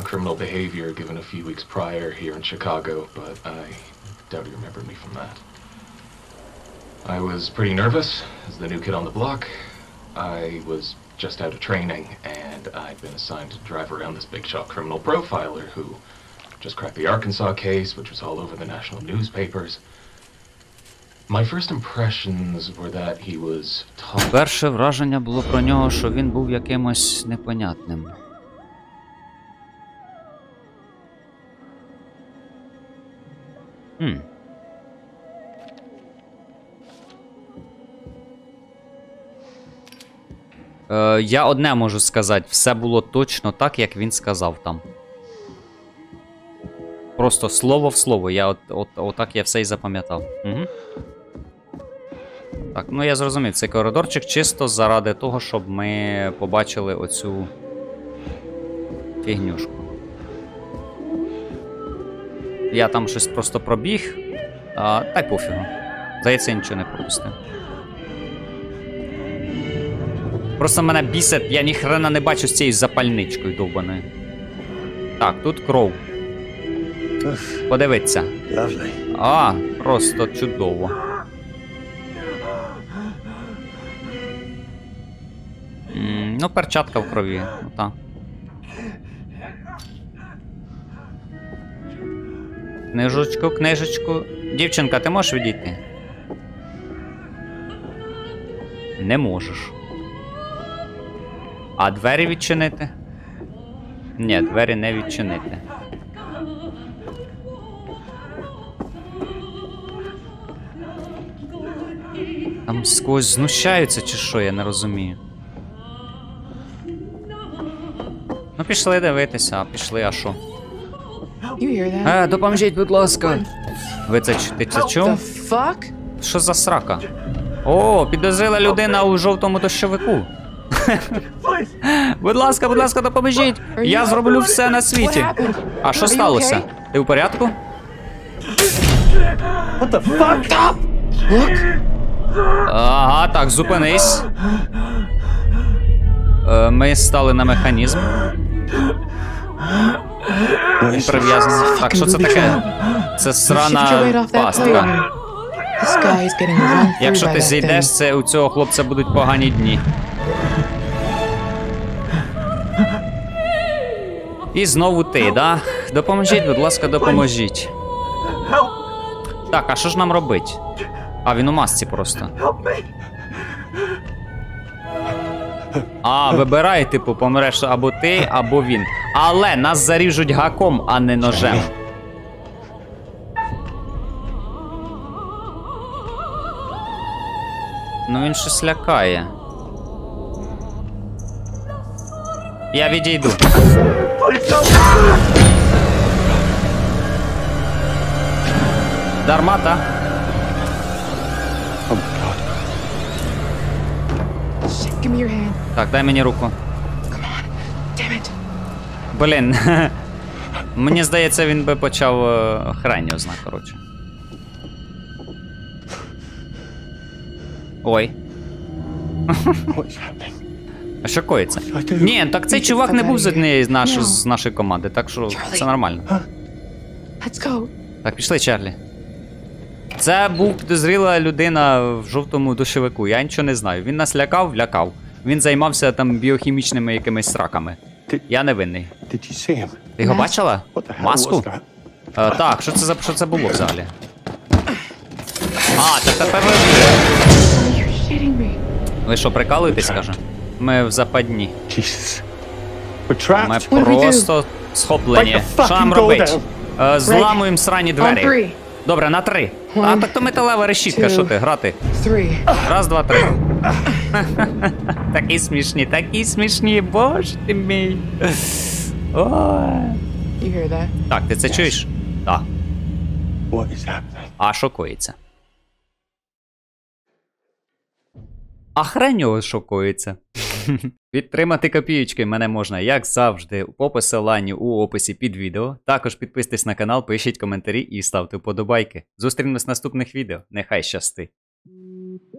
[SPEAKER 9] I was pretty nervous as the new kid on the block. I was just out of training, and I'd been assigned to drive around this big shot criminal profiler who just cracked the Arkansas case, which was all over the national newspapers. My first impressions were that he was tough.
[SPEAKER 4] Перше враження було про нього, що він був якимось непонятним. Хм. Е, я одне можу сказати, все було точно так, як він сказав там. Просто слово в слово, я от, от, отак я все і запам'ятав. Угу. Так, ну я зрозумів, цей коридорчик чисто заради того, щоб ми побачили оцю фігнюшку. Я там щось просто пробіг, а, та й пофігу. Здається, я нічого не пропустив. Просто мене бісить, я ніхрена не бачу з цією запальничкою довбаною. Так, тут кров. Подивіться. А, просто чудово. М, ну, перчатка в крові. Ну, так. Книжечку, книжечку. Дівчинка, ти можеш відійти? Не можеш. А двері відчинити? Ні, двері не відчинити. Там сквозь знущаються чи що, я не розумію. Ну пішли дивитися, а пішли, а що? Е, допоможіть, будь ласка. Ви це, ти це чув? Що за срака? О, підозріла людина у жовтому дощовику. Будь ласка, будь ласка, допоможіть. Я зроблю все на світі. А що сталося? Ти у порядку?
[SPEAKER 5] What the fuck? Stop! Look!
[SPEAKER 4] Ага, так, зупинись. Е, ми стали на механізм. Він прив'язаний. Так, що це таке? Це срана пастка. Якщо ти зійдеш, це у цього хлопця будуть погані дні. І знову ти, да? Допоможіть, будь ласка, допоможіть. Так, а що ж нам робить? А, він у масці просто. А, вибирай, типу, помреш або ти, або він. Але нас заріжуть гаком, а не ножем. Ну він щось лякає. Я відійду. Дарма, та?
[SPEAKER 2] Give me your hand.
[SPEAKER 4] Так, дай мені руку.
[SPEAKER 2] Come on. Damn it.
[SPEAKER 4] Блін. Мені здається, він би почав е, хрень знак, коротше. Ой.
[SPEAKER 5] What's happening?
[SPEAKER 4] А що коїться?
[SPEAKER 5] What do I do?
[SPEAKER 4] Ні, так цей чувак не був з однієї з, наш... з нашої команди, так що все нормально.
[SPEAKER 2] Let's go.
[SPEAKER 4] Так, пішли, Чарлі. Це був підозріла людина в жовтому душовику, я нічого не знаю. Він нас лякав, лякав. Він займався там біохімічними якимись сраками. Я не винний.
[SPEAKER 5] Did you see him?
[SPEAKER 4] Ти його бачила?
[SPEAKER 5] What the hell
[SPEAKER 4] Маску?
[SPEAKER 5] was that?
[SPEAKER 4] Е, так, що це за що це було взагалі? А, так тепер ви.
[SPEAKER 2] You're shitting me.
[SPEAKER 4] Ви що, прикалуєтесь, каже? Ми в западні.
[SPEAKER 5] Jesus. We're trapped.
[SPEAKER 4] Ми
[SPEAKER 2] What do we do?
[SPEAKER 4] просто схоплені.
[SPEAKER 5] Break the
[SPEAKER 4] Що нам
[SPEAKER 5] fucking door
[SPEAKER 4] робить? Е, Зламуємо срані
[SPEAKER 2] On
[SPEAKER 4] двері.
[SPEAKER 2] three.
[SPEAKER 4] Добре, на три. А
[SPEAKER 2] One,
[SPEAKER 4] так то металева решітка,
[SPEAKER 2] two.
[SPEAKER 4] що ти, грати?
[SPEAKER 2] Three.
[SPEAKER 4] Раз, два, три. Такі смішні, такі смішні, боже ти мій. Ой.
[SPEAKER 2] You hear that?
[SPEAKER 4] Так, ти це чуєш? Так.
[SPEAKER 5] What is happening?
[SPEAKER 4] А що коїться? А хрень що коїться. Підтримати копієчки мене можна, як завжди, по посиланню у описі під відео. Також підписуйтесь на канал, пишіть коментарі і ставте вподобайки. Зустрінемось в наступних відео. Нехай щастить.